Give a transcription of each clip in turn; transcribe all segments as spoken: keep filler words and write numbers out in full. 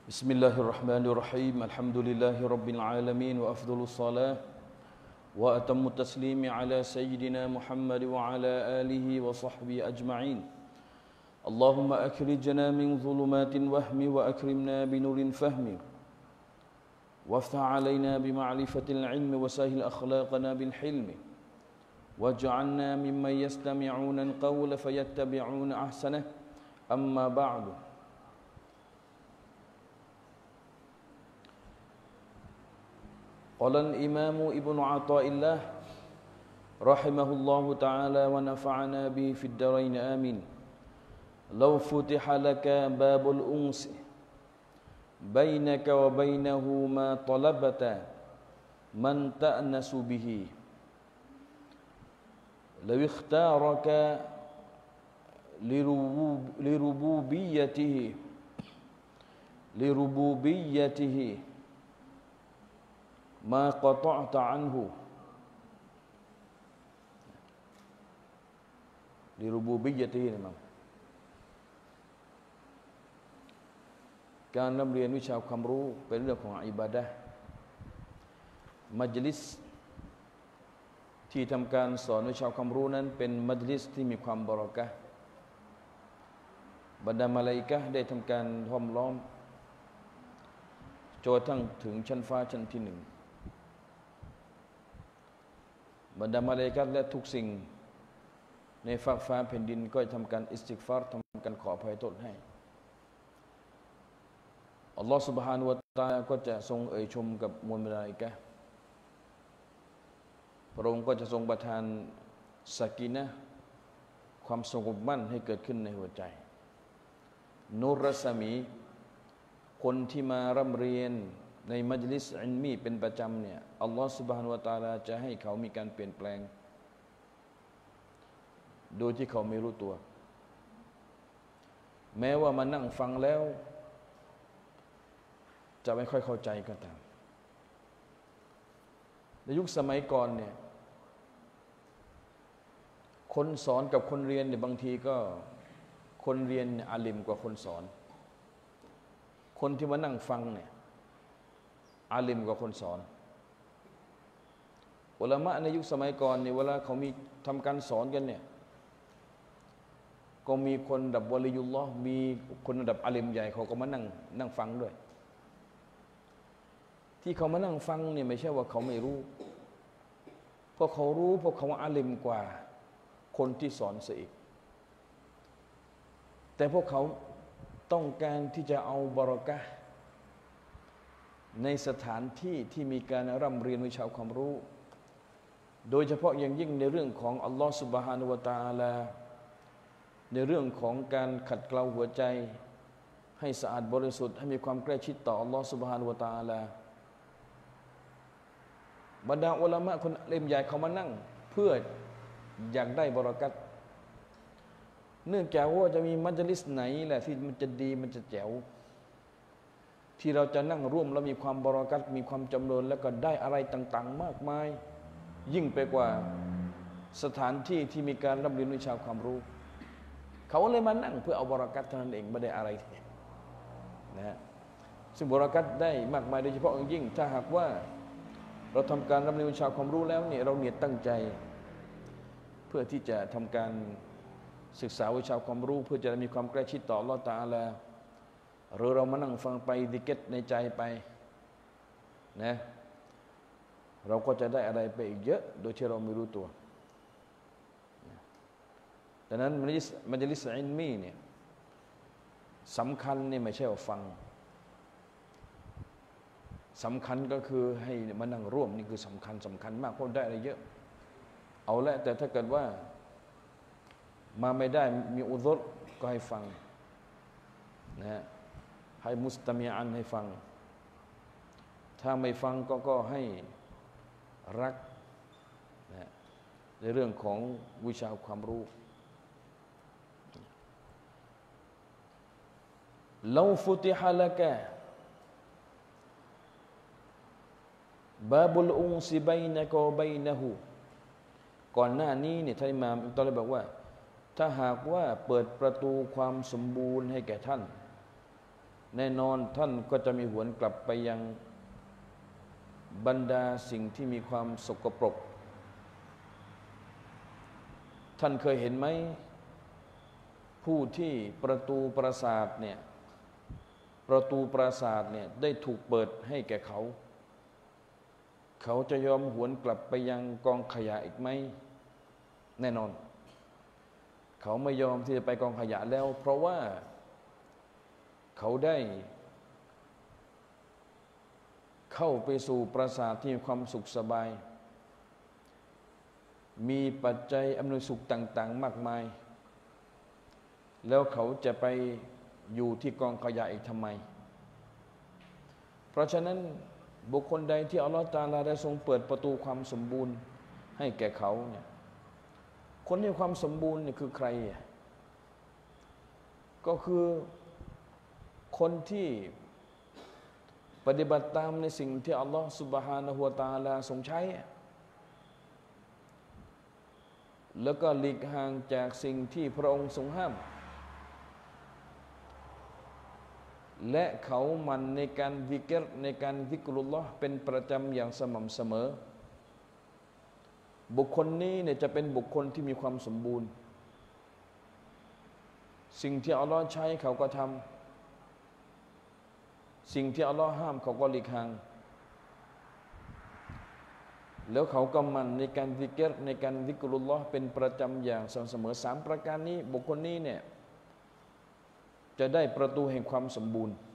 بسم الله الرحمن الرحيم الحمد لله رب العالمين وأفضل الصلاة وأتم التسليم على سيدنا محمد وعلى آله وصحبه أجمعين اللهم أخرجنا من ظلمات الوهم وأكرمنا بنور الفهم وافتح علينا بمعرفة العلم وسهل أخلاقنا بالحلم واجعلنا ممن يستمعون القول فيتبعون أحسنه أما بعد قال الإمام ابن عطاء الله رحمه الله تعالى ونفعنا به في الدارين آمين لو فتح لك باب الأنس بينك وبينه ما طلبت من تأنس به لو اختارك لربوبيته لربوبيته ما قطعت عنه لربوبيته นะครับการนำเรียนวิชาความรู้เป็นเรื่องของอิบาดะห์มัจลิสที่ทำการสอนวิชาความรู้นั้นเป็นมัจลิสที่มีความบารอกะห์บรรดามลาอิกะฮ์ได้ทำการห้อมล้อมจนทั้งถึงชั้นฟ้าชั้นที่หนึ่งบรรดามลาอิกะฮ์และทุกสิ่งในฟากฟ้าแผ่นดินก็ทำการอิสติฆฟารทำการขออภัยโทษให้อัลลอฮฺ سبحانه และ تعالى ก็จะทรงเอ่ยชมกับมวลมลาอิกะฮ์พระองค์ก็จะทรงประทานซะกีนะห์ความสงบมั่นให้เกิดขึ้นในหัวใจนูรรัศมีคนที่มาร่ำเรียนในมัจลิสอิลมีเป็นประจำเนี่ยอัลลอฮฺ سبحانه และ تعالى จะให้เขามีการเปลี่ยนแปลงโดยที่เขาไม่รู้ตัวแม้ว่ามานั่งฟังแล้วจะไม่ค่อยเข้าใจก็ตามในยุคสมัยก่อนเนี่ยคนสอนกับคนเรียนเนี่ยบางทีก็คนเรียนอาลิมกว่าคนสอนคนที่มานั่งฟังเนี่ยอาลิมกว่าคนสอนอุลามะในยุคสมัยก่อนเนี่ยเวลาเขามีทำการสอนกันเนี่ยก็มีคนระดับวะลียุลลอฮ์มีคนระดับอาลิมใหญ่เขาก็มานั่งนั่งฟังด้วยที่เขามานั่งฟังเนี่ยไม่ใช่ว่าเขาไม่รู้เพราะเขารู้เพราะเขาอาลิมกว่าคนที่สอนเสียอีกแต่พวกเขาต้องการที่จะเอาบารอกะห์ในสถานที่ที่มีการร่ำเรียนวิชาความรู้โดยเฉพาะอย่างยิ่งในเรื่องของอัลลอฮฺ سبحانه และ تعالى ในเรื่องของการขัดเกลาหัวใจให้สะอาดบริสุทธิ์ให้มีความใกล้ชิดต่ออัลลอฮฺ سبحانه และ تعالى บรรดาอุลามะคนเล่มใหญ่เขามานั่งเพื่ออยากได้บารอกัตเนื่องจากว่าจะมีมัจลิสไหนแหละที่มันจะดีมันจะแจ๋วที่เราจะนั่งร่วมแล้วมีความบารอกัตมีความจำเริญแล้วก็ได้อะไรต่างๆมากมายยิ่งไปกว่าสถานที่ที่มีการร่ำเรียนวิชาความรู้เขาเลยมานั่งเพื่อเอาบารอกัตเท่านั้นเองไม่ได้อะไรนะฮะซึ่งบารอกัตได้มากมายโดยเฉพาะอย่างยิ่งถ้าหากว่าเราทำการร่ำเรียนวิชาความรู้แล้วเนี่ยเราเนี่ยตั้งใจเพื่อที่จะทำการศึกษาวิชาความรู้เพื่อจะมีความใกล้ชิดต่ออัลเลาะห์ตะอาลาหรือเรามานั่งฟังไปดิเก็ตในใจไปนะเราก็จะได้อะไรไปอีกเยอะโดยที่เราไม่รู้ตัวดังนั้นมัจลิสมัจลิสอิลมีเนี่ยสำคัญเนี่ยไม่ใช่ว่าฟังสำคัญก็คือให้มานั่งร่วมนี่คือสำคัญสำคัญมากเพราะได้อะไรเยอะเอาละแต่ถ้าเกิดว่ามาไม่ได้มีอุซุรก็ให้ฟังนะให้มุสตะมีอันให้ฟังถ้าไม่ฟังก็ก็ให้รักนะในเรื่องของวิชาความรู้ลาฟุติฮะละกะบาบุลอุนซิบัยนะกะวะบัยนะฮูก่อนหน้านี้เนี่ยท่านอิหม่ามอิบนุตอลิบบอกว่า ถ้าหากว่าเปิดประตูความสมบูรณ์ให้แก่ท่านแน่นอนท่านก็จะมีหวนกลับไปยังบรรดาสิ่งที่มีความสกปรกท่านเคยเห็นไหมผู้ที่ประตูปราสาทเนี่ยประตูปราสาทเนี่ยได้ถูกเปิดให้แก่เขาเขาจะยอมหวนกลับไปยังกองขยะอีกไหมแน่นอนเขาไม่ยอมที่จะไปกองขยะแล้วเพราะว่าเขาได้เข้าไปสู่ปราสาทที่มีความสุขสบายมีปัจจัยอำนวยสุขต่างๆมากมายแล้วเขาจะไปอยู่ที่กองขยะอีกทำไมเพราะฉะนั้นบุคคลใดที่อัลลอฮฺตะอาลาได้ทรงเปิดประตูความสมบูรณ์ให้แก่เขาเนี่ยคนที่ความสมบูรณ์เนี่ยคือใครก็คือคนที่ปฏิบัติตามในสิ่งที่อัลลอฮฺซุบฮานะฮูวะตะอาลาทรงใช้แล้วก็หลีกห่างจากสิ่งที่พระองค์ทรงห้ามและเขามันในการวิกรในการวิกรุลลอฮ์เป็นประจำอย่างสม่ำเสมอบุคคลนี้เนี่ยจะเป็นบุคคลที่มีความสมบูรณ์สิ่งที่อัลลอฮ์ใช้เขาก็ทำสิ่งที่อัลลอฮ์ห้ามเขาก็หลีกห่างแล้วเขาก็มันในการวิกรในการวิกรุลลอฮ์เป็นประจำอย่างสม่ำเสมอสามประการนี้บุคคลนี้เนี่ยจะได้ประตูแห่งความสมบูรณ์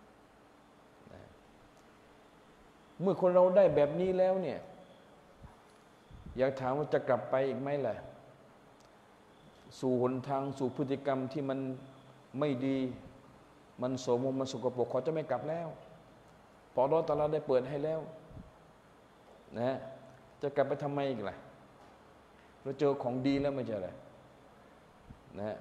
เมื่อคนเราได้แบบนี้แล้วเนี่ยอยากถามว่าจะกลับไปอีกไหมล่ะสู่หนทางสู่พฤติกรรมที่มันไม่ดีมันโสมมมันสกปรกเขาจะไม่กลับแล้วเพราะอัลเลาะห์ตะอาลาได้เปิดให้แล้วนะจะกลับไปทำไมอีกล่ะเราเจอของดีแล้วไม่ใช่เหรอนะ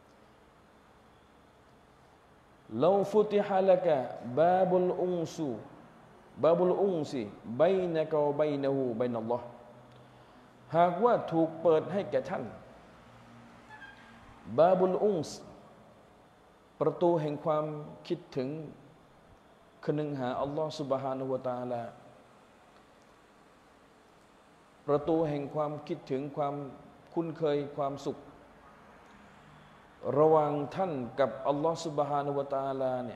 ลาฟุติฮะละกะบาบุลอุนซูบาบุลอุนซีบัยนะกะวะบัยนะฮูบัยนัลลอฮ์หากว่าถูกเปิดให้แก่ท่านบาบุลอุนซประตูแห่งความคิดถึงคนึงหาอัลลอฮ์ซุบฮานะฮูวะตะอาลาประตูแห่งความคิดถึงความคุ้นเคยความสุขระหว่างท่านกับอัลลอฮฺซุบฮานะฮูวะตะอาลาเนี่ย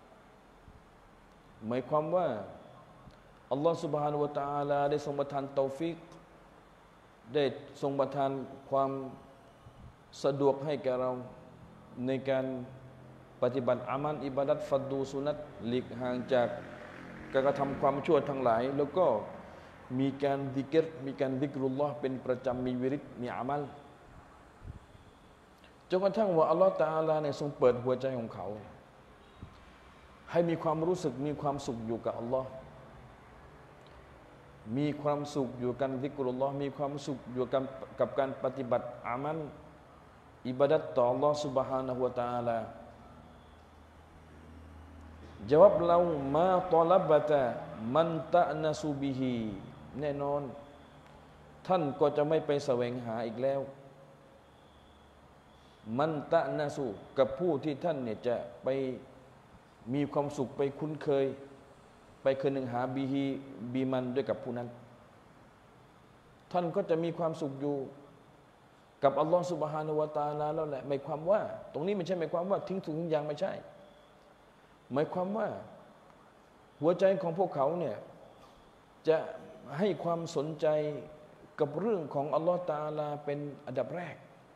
หมายความว่าอัลลอฮฺซุบฮานะฮูวะตะอาลาได้ทรงประทานเตาฟิกได้ทรงประทานความสะดวกให้แก่เราในการปฏิบัติอามันอิบาดัตฟัดดูสุนัตหลีกห่างจากการกระทำความชั่วทั้งหลายแล้วก็มีการดิกรมีการดิกรุลลอฮ์เป็นประจำมีวิริตมีอามัลจนกระทั่งว่าอัลลอฮฺตะอาลาเนี่ยทรงเปิดหัวใจของเขาให้มีความรู้สึกมีความสุขอยู่กับอัลลอฮ์มีความสุขอยู่กันซิกรุลลอฮ์มีความสุขอยู่กับกับการปฏิบัติอามัลอิบาดัตต่ออัลลอฮ์ سبحانه และ تعالى จาวบเรามาตอลับตะมันตะนะซูบิฮีแน่นอนท่านก็จะไม่ไปแสวงหาอีกแล้วมันตะนะซูกับผู้ที่ท่านเนี่ยจะไปมีความสุขไปคุ้นเคยไปคืนหนึ่งหาบีฮีบีมันด้วยกับผู้นั้นท่านก็จะมีความสุขอยู่กับอัลลอฮฺซุบฮานะฮูวะตะอาลาแล้วแหละหมายความว่าตรงนี้ไม่ใช่หมายความว่าทิ้งทุกอย่างไม่ใช่หมายความว่าหัวใจของพวกเขาเนี่ยจะให้ความสนใจกับเรื่องของอัลลอฮฺตะอาลาเป็นอันดับแรก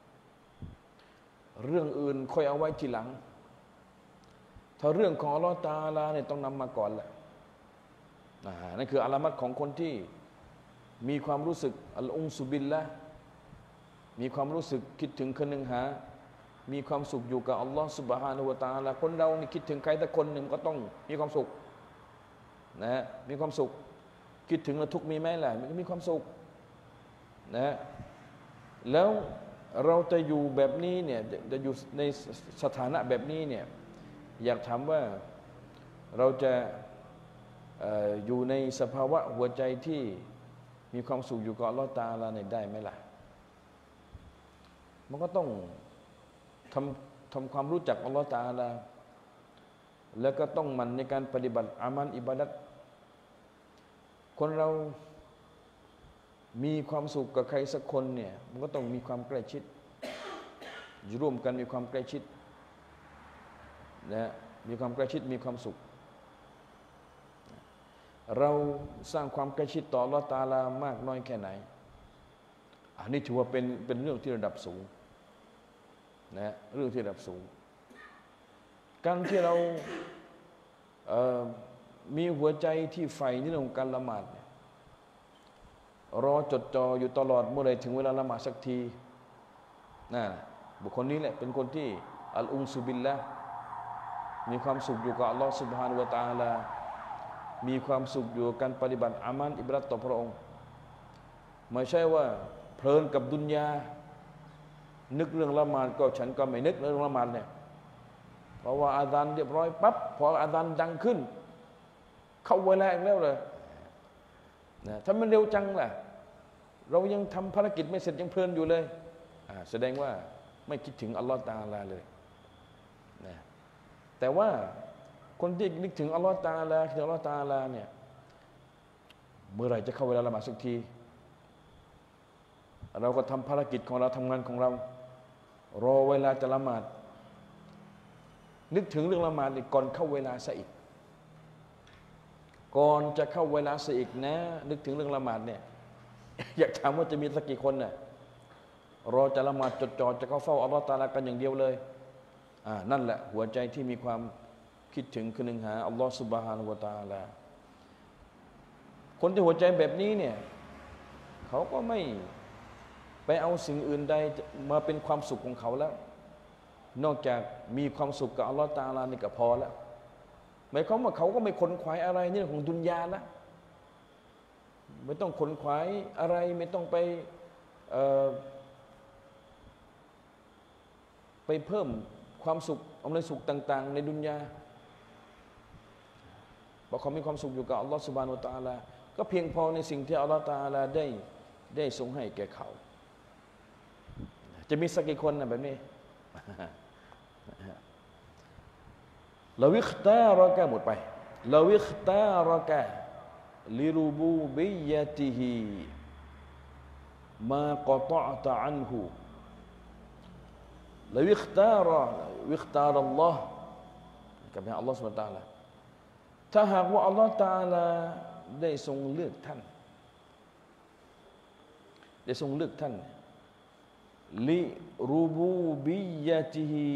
เรื่องอื่นค่อยเอาไว้ทีหลังถ้าเรื่องของอัลลอฮฺตะอาลาเนี่ยต้องนำมาก่อนแหละนั่นคืออาลามัตของคนที่มีความรู้สึกอัลอุนซุบิลละมีความรู้สึกคิดถึงคนหนึ่งหามีความสุขอยู่กับอัลลอฮฺซุบฮานะฮูวะตะอาลาคนเรานี่คิดถึงใครสักคนหนึ่งก็ต้องมีความสุขนะฮะมีความสุขคิดถึงแล้วทุกข์มีไหมล่ะมันก็มีความสุขนะฮะแล้วเราจะอยู่แบบนี้เนี่ยจะอยู่ในสถานะแบบนี้เนี่ยอยากถามว่าเราจะอยู่ในสภาวะหัวใจที่มีความสุขอยู่กับอัลลอฮฺตะอาลาเนี่ยได้ไหมล่ะมันก็ต้องทำทำความรู้จักอัลลอฮฺตะอาลาแล้วก็ต้องหมั่นในการปฏิบัติอามัลอิบาดัตคนเรามีความสุขกับใครสักคนเนี่ยมันก็ต้องมีความใกล้ชิดอยู่ร่วมกันมีความใกล้ชิดนะมีความใกล้ชิดมีความสุขเราสร้างความใกล้ชิดต่ออัลเลาะห์ตะอาลามากน้อยแค่ไหนอันนี้ถือว่าเป็นเป็นเรื่องที่ระดับสูงนะเรื่องที่ระดับสูงการที่เราเอ่อมีหัวใจที่ใฝ่ในเรื่องของการละหมาดเนี่ยรอจดจ่ออยู่ตลอดเมื่อไรถึงเวลาละหมาดสักทีนั่นบุคคลนี้แหละเป็นคนที่อัลอุนซุบิลละมีความสุขอยู่กับอัลลอฮฺซุบฮานะฮูวะตะอาลามีความสุขอยู่กับการปฏิบัติอามัลอิบาดัตต่อพระองค์ไม่ใช่ว่าเพลินกับดุนยานึกเรื่องละหมาดก็ฉันก็ไม่นึกเรื่องละหมาดเนี่ยเพราะว่าอาซานเรียบร้อยปั๊บพออาซานดังขึ้นเข้าเวลาอีกแล้วเลยนะถ้ามันเร็วจังล่ะเรายังทำภารกิจไม่เสร็จยังเพลินอยู่เลยแสดงว่าไม่คิดถึงอัลลอฮฺตะอาลาเลยนะแต่ว่าคนที่นึกถึงอัลลอฮฺตะอาลาถึงอัลลอฮฺตะอาลาเนี่ยเมื่อไหร่จะเข้าเวลาละหมาดสักทีเราก็ทำภารกิจของเราทำงานของเรารอเวลาจะละหมาดนึกถึงเรื่องละหมาดอีกก่อนเข้าเวลาซะอีกก่อนจะเข้าเวลาซะอีกนะนึกถึงเรื่องละหมาดเนี่ยอยากถามว่าจะมีสักกี่คนน่ะรอจะละหมาดจดจ่อจะเข้าเฝ้าอัลลอฮฺตะอาลากันอย่างเดียวเลยอ่านั่นแหละหัวใจที่มีความคิดถึงคือหนึ่งหาอัลลอฮฺซุบฮานะฮูวะตะอาลาคนที่หัวใจแบบนี้เนี่ยเขาก็ไม่ไปเอาสิ่งอื่นใดมาเป็นความสุขของเขาแล้วนอกจากมีความสุขกับอัลลอฮฺตะอาลานี่ก็พอแล้วหมายความว่าเขาก็ไม่ขนขวายอะไรนี่ของดุนยาละไม่ต้องขนขวายอะไรไม่ต้องไปเอ่อไปเพิ่มความสุขอำนวยสุขต่างๆในดุนยาเพราะเขามีความสุขอยู่กับอัลลอฮฺซุบฮานะฮูวะตะอาลาก็เพียงพอในสิ่งที่อัลลอฮฺตะอาลาได้ได้ทรงให้แก่เขาจะมีสักกี่คนนะแบบนี้ลาวิคตารอกะหมดไปลาวิคตารอกะลิรูบูบิยะติฮิมากะตะตะอันฮูลาวิคตารวิคตารอัลลอฮ์กับอัลลอฮ์ซุบฮานะฮูวะตะอาลาถ้าหากว่าอัลลอฮ์ตะอาลาได้ทรงเลือกท่านได้ทรงเลือกท่านลิรูบูบิยะติฮิ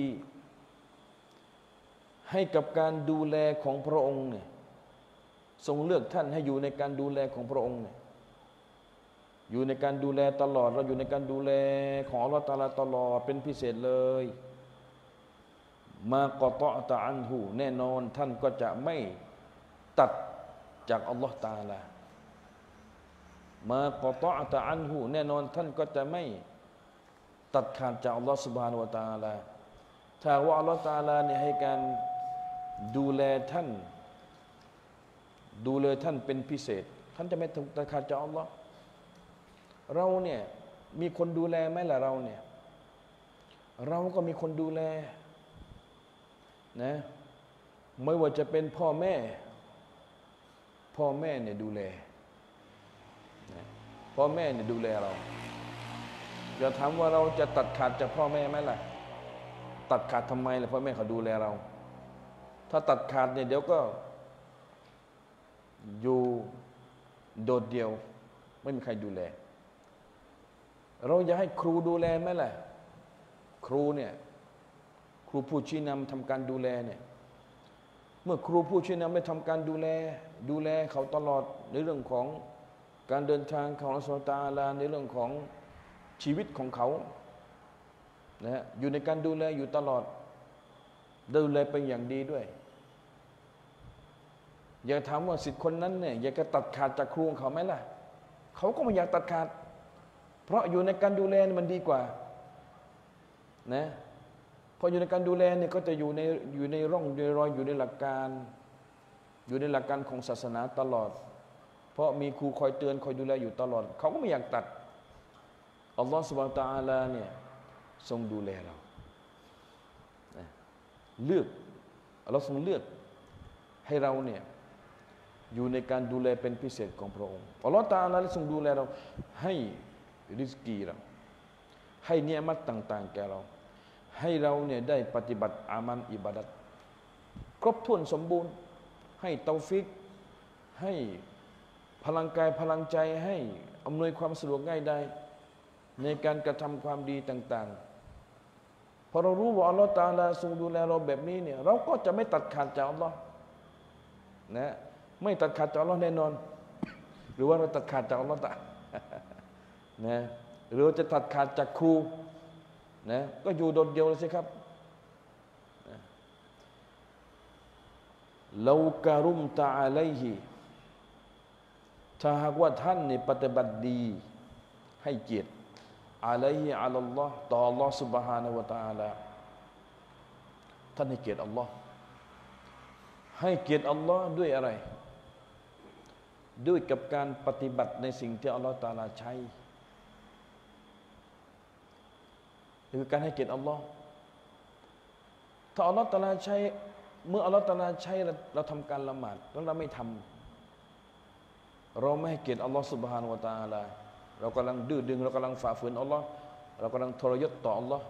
ให้กับการดูแลของพระองค์เนี่ยทรงเลือกท่านให้อยู่ในการดูแลของพระองค์เนี่ยอยู่ในการดูแลตลอดเราอยู่ในการดูแลของอัลลอฮฺตะอาลาตลอดเป็นพิเศษเลยมากอตอตะอันหูแน่นอนท่านก็จะไม่ตัดจากอัลลอฮฺตะอาลามากอตอตะอันหูแน่นอนท่านก็จะไม่ตัดขาดจากอัลลอฮฺซุบฮานะฮูวะตะอาลาถ้าว่าอัลลอฮฺตะอาลาเนี่ยให้การดูแลท่านดูแลท่านเป็นพิเศษท่านจะไม่ตัดขาดจากอัลลอฮฺเราเนี่ยมีคนดูแลไหมล่ะเราเนี่ยเราก็มีคนดูแลนะไม่ว่าจะเป็นพ่อแม่พ่อแม่เนี่ยดูแลนะพ่อแม่เนี่ยดูแลเราจะถามว่าเราจะตัดขาดจากพ่อแม่ไหมล่ะตัดขาดทำไมล่ะพ่อแม่เขาดูแลเราถ้าตัดขาดเนี่ยเดี๋ยวก็อยู่โดดเดี่ยวไม่มีใครดูแลเราอยากให้ครูดูแลไหมล่ะครูเนี่ยครูผู้ชี้นำทำการดูแลเนี่ยเมื่อครูผู้ชี้นำได้ทำการดูแลดูแลเขาตลอดในเรื่องของการเดินทางของอัลลอฮฺตะอาลาในเรื่องของชีวิตของเขานะฮะอยู่ในการดูแลอยู่ตลอดดูแลเป็นอย่างดีด้วยอย่าถามว่าสิทธิ์คนนั้นเนี่ยอยากจะตัดขาดจากครูของเขาไหมล่ะเขาก็ไม่อยากตัดขาดเพราะอยู่ในการดูแลมันดีกว่านะพออยู่ในการดูแลเนี่ยก็จะอยู่ในอยู่ในร่องในรอยอยู่ในหลักการอยู่ในหลักการของศาสนาตลอดเพราะมีครูคอยเตือนคอยดูแลอยู่ตลอดเขาก็ไม่อยากตัดอัลลอฮฺซุบฮานะฮูวะตะอาลาเนี่ยทรงดูแลเราเลือกอัลลอฮฺทรงเลือกให้เราเนี่ยอยู่ในการดูแลเป็นพิเศษของพระองค์อัลลอฮฺตะอาลาได้ทรงดูแลเราให้ริสกีเราให้เนียมัตต่างๆแก่เราให้เราเนี่ยได้ปฏิบัติอามันอิบาดัตครบถ้วนสมบูรณ์ให้เตาฟิกให้พลังกายพลังใจให้อำนวยความสะดวกง่ายได้ในการกระทำความดีต่างๆพอเรารู้ว่าอัลลอฮฺตะอาลาทรงดูแลเราแบบนี้เนี่ยเราก็จะไม่ตัดขาดจากอัลลอฮ์นะไม่ตัดขาดจากอัลลอฮ์แน่นอนหรือว่าเราตัดขาดจากอัลลอฮ์ตะนะหรือจะตัดขาดจากครูนะก็อยู่โดดเดี่ยวเลยสิครับเราการุมตะอาลัยฮิถ้าหากว่าท่านนี่ปฏิบัติดีให้เกียรติอาลัยฮิอัลลอฮ์ต่อ Allah سبحانه และ تعالى ท่านให้เกียรติอัลลอฮ์ให้เกียรติอัลลอฮ์ด้วยอะไรด้วยกับการปฏิบัติในสิ่งที่อัลลอฮ์ตะอาลาใช้คือการให้เกียรติอัลลอฮ์ถ้าอัลลอฮ์ตะอาลาใช้เมื่ออัลลอฮ์ตะอาลาใช้เราทำการละหมาดแล้วเราไม่ทำเราไม่ให้เกียรติอัลลอฮ์ سبحانه และ تعالى เรากำลังดื้อดึงเรากำลังฝ่าฝืนอัลลอฮ์เรากำลังทรยศต่ออัลลอฮ์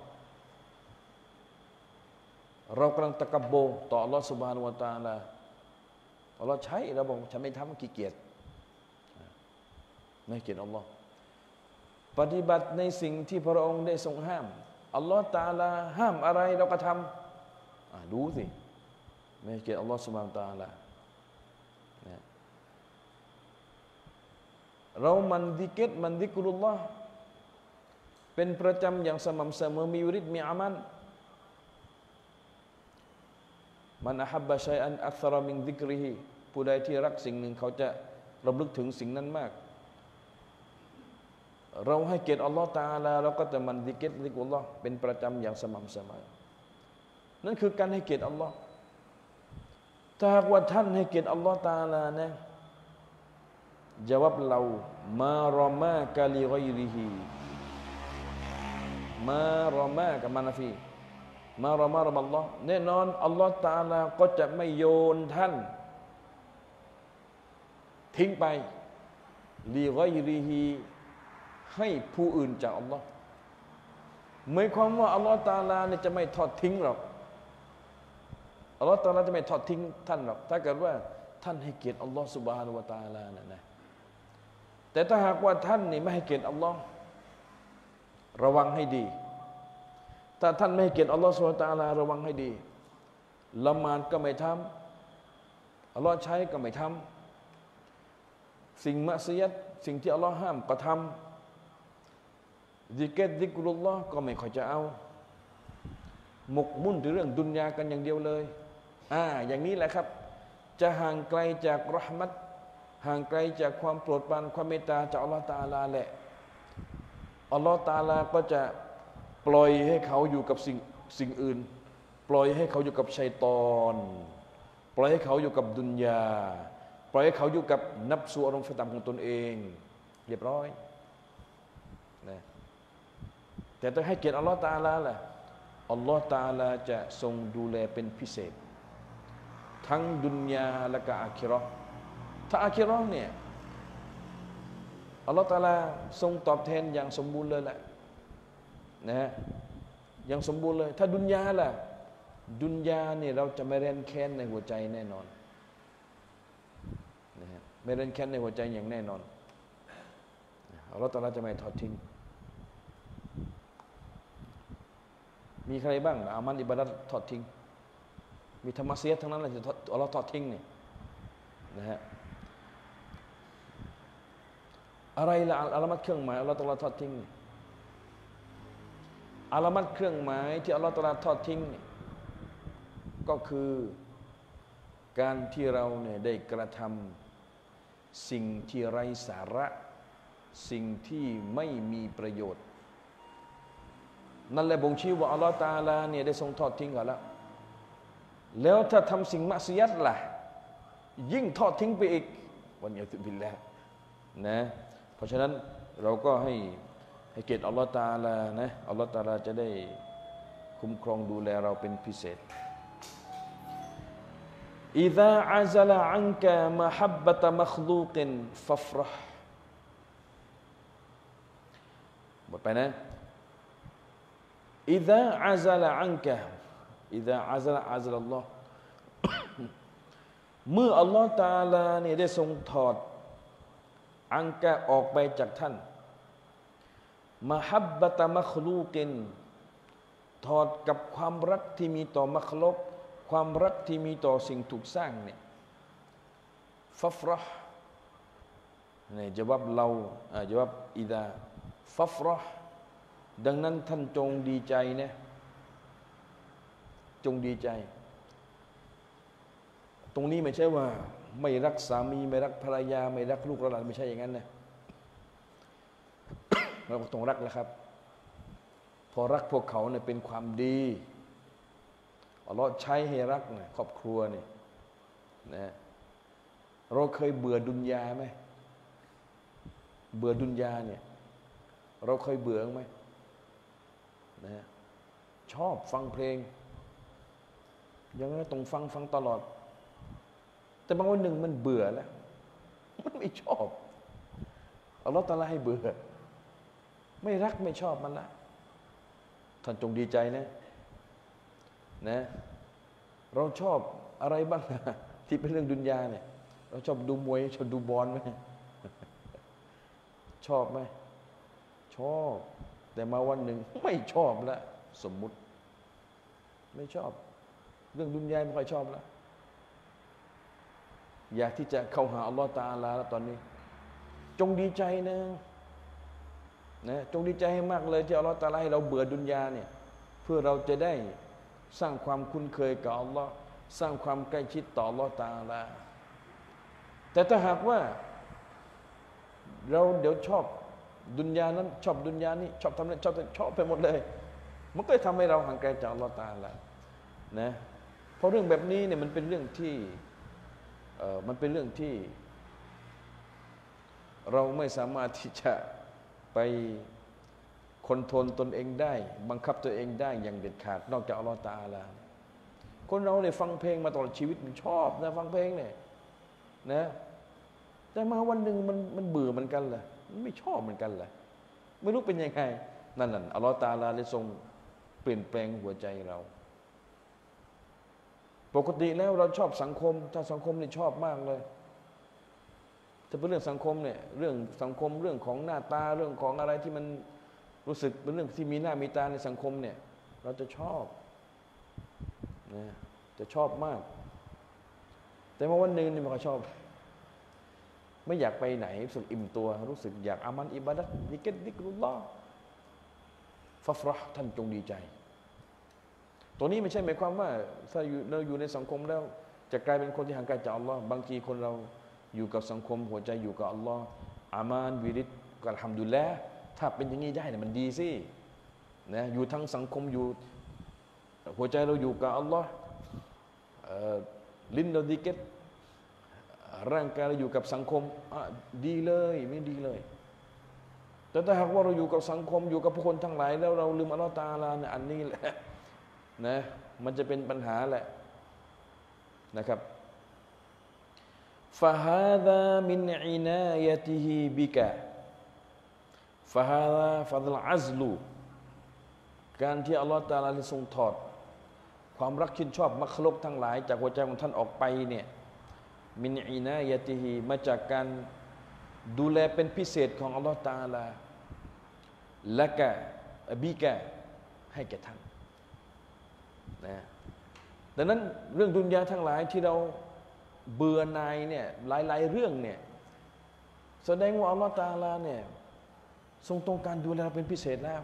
เรากำลังตะกับบต่ออัลลอฮ์ سبحانه และ تعالى อัลลอฮ์ใช้เราบอกฉันไม่ทำขี้เกียจไม่ให้เกียรติอัลลอฮ์ปฏิบัติในสิ่งที่พระองค์ได้ทรงห้ามอัลลอฮ์ตะอาลาห้ามอะไรเราก็ทำดูสิไม่ให้เกียรติอัลลอฮ์ซุบฮานะฮูวะตะอาลาเรามันดิกิรมันดิกรุลลอฮ์เป็นประจำอย่างสม่ำเสมอมีวิริดมีอามันมันอะฮับบะชัยอันอักษรมินดิกริฮิผู้ใดที่รักสิ่งหนึ่งเขาจะรำลึกถึงสิ่งนั้นมากเราให้เกียรติอัลลอฮ์ตะอาลาเราก็จะมันดิกิรดิกรุลลอฮ์เป็นประจำอย่างสม่ำเสมอนั่นคือการให้เกียรติอัลลอฮ์ถ้าหากว่าท่านให้เกียรติอัลลอฮ์ตะอาลานะจาวบเรามารอมากะลิกอยริฮิมารอมากะมานาฟีมารอมารอมัลลอฮ์แน่นอนอัลลอฮ์ตะอาลาก็จะไม่โยนท่านทิ้งไปลิกอยริฮิให้ผู้อื่นจากอัลลอฮ์หมายความว่าอัลลอฮ์ตะอาลาเนี่ยจะไม่ทอดทิ้งหรอกอัลลอฮ์ตะอาลาจะไม่ทอดทิ้งท่านหรอกถ้าเกิดว่าท่านให้เกียรติอัลลอฮ์ซุบฮานะฮูวะตะอาลานะนะแต่ถ้าหากว่าท่านนี่ไม่ให้เกียรติอัลลอฮ์ระวังให้ดีถ้าท่านไม่ให้เกียรติอัลลอฮ์ซุบฮานะฮูวะตะอาลาระวังให้ดีละหมาดก็ไม่ทำอัลลอฮ์ใช้ก็ไม่ทำสิ่งมัสยิดสิ่งที่อัลลอฮ์ห้ามก็ทำซิกรซิกรุลลอฮ์ก็ไม่ค่อยจะเอาหมกมุ่นถึงเรื่องดุนยากันอย่างเดียวเลยอ่าอย่างนี้แหละครับจะห่างไกลจากเราะห์มัตห่างไกลจากความโปรดปรานความเมตตาจากอัลลอฮ์ตะอาลาแหละอัลลอฮ์ตะอาลาก็จะปล่อยให้เขาอยู่กับสิ่งสิ่งอื่นปล่อยให้เขาอยู่กับชัยฏอนปล่อยให้เขาอยู่กับดุนยาปล่อยให้เขาอยู่กับนับสูอารมณ์ต่ำของตนเองเรียบร้อยนะแต่ต้องให้เกียรติอัลลอฮ์ตะอาลาล่ะอัลลอฮ์ตะอาลาจะทรงดูแลเป็นพิเศษทั้งดุนยาและก็อาคิเราะห์ถ้าอาคิเราะห์เนี่ยอัลลอฮ์ตะอาลาทรงตอบแทนอย่างสมบูรณ์เลยแหละนะฮะอย่างสมบูรณ์เลยถ้าดุนยาล่ะดุนยาเนี่ยเราจะไม่เร้นแค้นในหัวใจแน่นอนนะฮะไม่เร้นแค้นในหัวใจอย่างแน่นอนอัลลอฮ์ตะอาลาจะไม่ทอดทิ้งมีใครบ้างอามันอิบาดัตทอดทิ้งมีธรรมะเสียทั้งนั้นเลยจะอัลลอฮ์ทอดทิ้งเนี่ยนะฮะอะไรละอัลามัตเครื่องหมายอัลลอฮ์ตะอาลาทอดทิ้งอัลามัตเครื่องหมายที่อัลลอฮ์ตะอาลาทอดทิ้งเนี่ยก็คือการที่เราเนี่ยได้กระทำสิ่งที่ไร้สาระสิ่งที่ไม่มีประโยชน์นั่นแหละบ่งชี้ว่าอัลลอฮฺตะอาลาเนี่ยได้ทรงทอดทิ้งกันแล้วแล้วถ้าทำสิ่งมักซิยัตล่ะยิ่งทอดทิ้งไปอีกวันยาตุบิลละนะเพราะฉะนั้นเราก็ให้ให้เกียรติอัลลอฮฺตะอาลานะอัลลอฮฺตะอาลาจะได้คุ้มครองดูแลเราเป็นพิเศษอิซาอัซลอันกะมะฮับบะตะมัคลูกินฟัฟรห์หมดไปนะอิซาอัซลอันกะอิซาอัซลอัซลอัลลอฮ์เมื่ออัลลอฮ์ตะอาลาเนี่ยได้ทรงถอดอันกะออกไปจากท่านมะฮับบะตะมัคลูกินถอดกับความรักที่มีต่อมัคลุกความรักที่มีต่อสิ่งถูกสร้างเนี่ยฟัฟรห์เนี่ยจวับเราจวับอิดาฟัฟรห์ดังนั้นท่านจงดีใจนะจงดีใจตรงนี้ไม่ใช่ว่าไม่รักสามีไม่รักภรรยาไม่รักลูกหลานไม่ใช่อย่างนั้นนะเราต้องรักแล้วครับพอรักพวกเขาเนี่ยเป็นความดีอัลลอฮ์ใช้ให้รักเนี่ยครอบครัวนี่นะเราเคยเบื่อดุนยาไหมเบื่อดุนยาเนี่ยเราเคยเบื่อไหมนะชอบฟังเพลงยังไงต้องฟังฟังตลอดแต่บางวันหนึ่งมันเบื่อแล้วมันไม่ชอบอัลลอฮ์ตะอาลาให้เบื่อไม่รักไม่ชอบมันละท่านจงดีใจนะนะเราชอบอะไรบ้างที่เป็นเรื่องดุนยาเนี่ยเราชอบดูมวยชอบดูบอลไหมชอบไหมชอบแต่มาวันหนึ่งไม่ชอบแล้วสมมุติไม่ชอบเรื่องดุนยาไม่ค่อยชอบแล้วอยากที่จะเข้าหาอัลลอฮฺตะอาลาแล้วตอนนี้จงดีใจนะนะจงดีใจให้มากเลยที่อัลลอฮฺตะอาลาให้เราเบื่อดุนยาเนี่ยเพื่อเราจะได้สร้างความคุ้นเคยกับอัลลอฮ์สร้างความใกล้ชิดต่ออัลลอฮ์ตะอาลาแต่ถ้าหากว่าเราเดี๋ยวชอบดุนยานั้นชอบดุนยานี้ชอบทำนั้นชอบชอบไปหมดเลยมันก็ทำให้เราห่างไกลจากอัลลอฮ์ตะอาลานะเพราะเรื่องแบบนี้เนี่ยมันเป็นเรื่องที่เอ่อมันเป็นเรื่องที่เราไม่สามารถที่จะไปคอนโทรลตนเองได้บังคับตัวเองได้อย่างเด็ดขาดนอกจากอัลลอฮฺตะอาลาคนเราเนี่ยฟังเพลงมาตลอดชีวิตมันชอบนะฟังเพลงเนี่ยนะแต่มาวันหนึ่งมันมันเบื่อเหมือนกันแหละมันไม่ชอบเหมือนกันแหละไม่รู้เป็นยังไงนั่นน่ะอัลลอฮฺตะอาลาเลยทรงเปลี่ยนแปลงหัวใจเราปกติแล้วเราชอบสังคมถ้าสังคมนี่ชอบมากเลยถ้าเป็นเรื่องสังคมเนี่ยเรื่องสังคมเรื่องของหน้าตาเรื่องของอะไรที่มันรู้สึกเป็นเรื่องที่มีหน้ามีตาในสังคมเนี่ยเราจะชอบนะจะชอบมากแต่มาวันหนึ่งนี่มันก็ชอบไม่อยากไปไหนรู้สึกอิ่มตัวรู้สึกอยากอามันอิบาดะห์ดิกรดิกรุลลอฮ์ฟัฟรห์ท่านจงดีใจตัวนี้ไม่ใช่หมายความว่าถ้าเราอยู่ในสังคมแล้วจะกลายเป็นคนที่ห่างไกลจากอัลลอฮ์บางทีคนเราอยู่กับสังคมหัวใจอยู่กับอัลลอฮ์อามานวิริดก็อัลฮัมดุลิลละห์ถ้าเป็นอย่างนี้ได้เนี่ยมันดีสินะอยู่ทั้งสังคมอยู่หัวใจเราอยู่กับอัลลอฮ์ลิ้นเราดิเก็ตร่างกายเราอยู่กับสังคมดีเลยไม่ดีเลยแต่ถ้าหากว่าเราอยู่กับสังคมอยู่กับผู้คนทั้งหลายแล้วเราลืมอัลลอฮ์ตะอาลาเนี่ยอันนี้แหละนะมันจะเป็นปัญหาแหละนะครับฟะฮาซามินอินายะติฮิบิกะฟะฮาซาฟัดลอัซลูการที่อัลลอฮฺตะอาลาได้ทรงถอดความรักชื่นชอบมัคลุกทั้งหลายจากหัวใจของท่านออกไปเนี่ยมินอินายะติฮิมาจากการดูแลเป็นพิเศษของอัลลอฮฺตะอาลาและกะบิกะให้แก่ท่านนะดังนั้นเรื่องดุนยาทั้งหลายที่เราเบื่อหน่ายเนี่ยหลายๆเรื่องเนี่ยแสดงว่าอัลลอฮฺตะอาลาเนี่ยทรงต้องการดูแลเราเป็นพิเศษแล้ว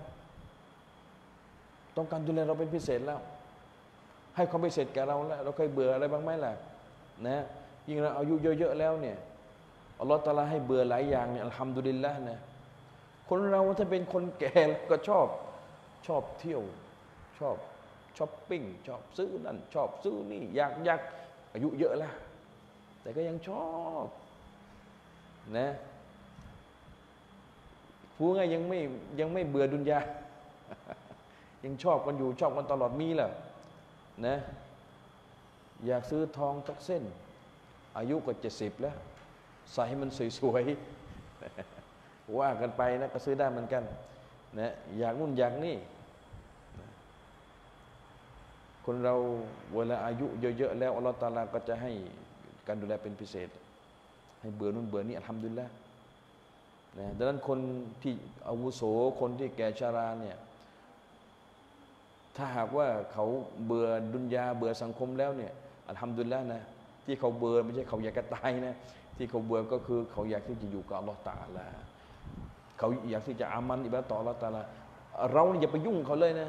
ต้องการดูแลเราเป็นพิเศษแล้วให้ความพิเศษแก่เราแล้วเราเคยเบื่ออะไรบ้างไหมล่ะนะยิ่งเราอายุเยอะๆแล้วเนี่ยอัลลอฮฺตะอาลาให้เบื่อหลายอย่างเนี่ยอัลฮัมดุลิลละห์นะคนเราถ้าเป็นคนแก่ก็ชอบชอบเที่ยวชอบช้อปปิ้งชอบซื้อนั่นชอบซื้อนี่อยากอยากอายุเยอะแล้วแต่ก็ยังชอบนะพูดง่ายยังไม่ยังไม่เบื่อดุนยายังชอบกันอยู่ชอบกันตลอดมีแหละนะอยากซื้อทองสักเส้นอายุก็เจ็ดสิบแล้วใส่ให้มันสวยๆว่ากันไปนะก็ซื้อได้เหมือนกันนะอยากนู่นอยากนี่คนเราเวลาอายุเยอะๆแล้วอัลลอฮฺตะอาลาก็จะให้การดูแลเป็นพิเศษให้เบื่อนู่นเบื่อนี่อัลฮัมดุลิลละห์นะดังนั้นคนที่อาวุโสคนที่แก่ชราเนี่ยถ้าหากว่าเขาเบื่อดุนยาเบื่อสังคมแล้วเนี่ยอัลฮัมดุลิลละห์นะที่เขาเบื่อไม่ใช่เขาอยากจะตายนะที่เขาเบื่อก็คือเขาอยากที่จะอยู่กับอัลลอฮฺตะอาลาเขาอยากที่จะอามันอิบาดะห์ต่ออัลลอฮฺตะอาลาเราอย่าไปยุ่งเขาเลยนะ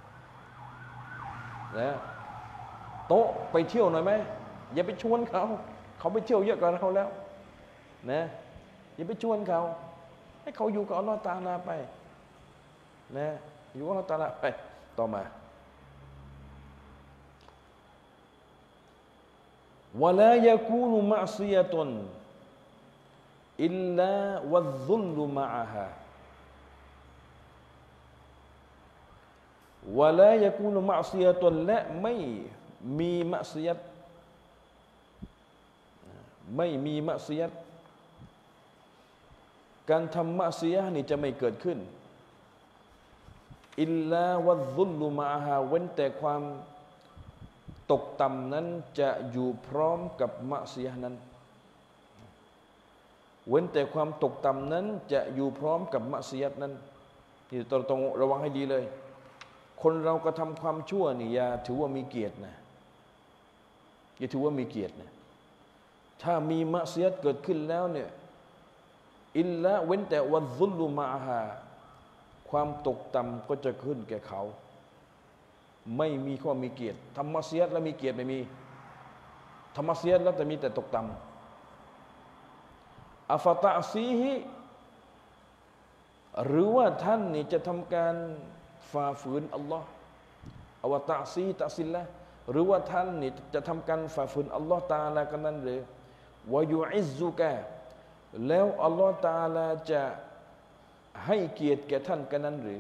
นะโต๊ะไปเที่ยวหน่อยไหมอย่าไปชวนเขาเขาไปเที่ยวเยอะกว่าเราแล้วนะอย่าไปชวนเขาให้เขาอยู่กับอัลลอฮฺตะอาลาไปนะอยู่กับอัลลอฮฺตะอาลาไปต่อมาวะลายะกูนุมะซิยะตุนอิลลาวัซซุลลุมะอะฮาวะลายะกูนุมะซิยะตุนและไม่มีมะซิยะตไม่มีมะซิยะตการทำมะซิยะห์นี่จะไม่เกิดขึ้นอิลลาวัซซุลลุมะอะฮาเว้นแต่ความตกต่ำนั้นจะอยู่พร้อมกับมะซิยะห์นั้นเว้นแต่ความตกต่ำนั้นจะอยู่พร้อมกับมะซิยะห์นั้นที่ต้องต้องระวังให้ดีเลยคนเราก็ทำความชั่วนี่อย่าถือว่ามีเกียรตินะอย่าถือว่ามีเกียรตินะถ้ามีมะซิยะห์เกิดขึ้นแล้วเนี่ยอิลละเว้นแต่วัซซุลลุมะอะฮาความตกต่ำก็จะขึ้นแก่เขาไม่มีข้อมีเกียรติทำมะซิยะห์แล้วมีเกียรติไม่มีทำมะซิยะห์แล้วแต่มีแต่ตกต่ำอัฟตะซีฮิหรือว่าท่านนี่จะทำการฝ่าฝืนอัลลอฮ์อวตะซีตะซิลละหรือว่าท่านนี่จะทำการฝ่าฝืนอัลลอฮ์ตะอาลากันนั้นหรือวะยุอิซซุกะแล้วอัลลอฮ์ตะอาลาจะให้เกียรติแก่ท่านกันนั้นหรือ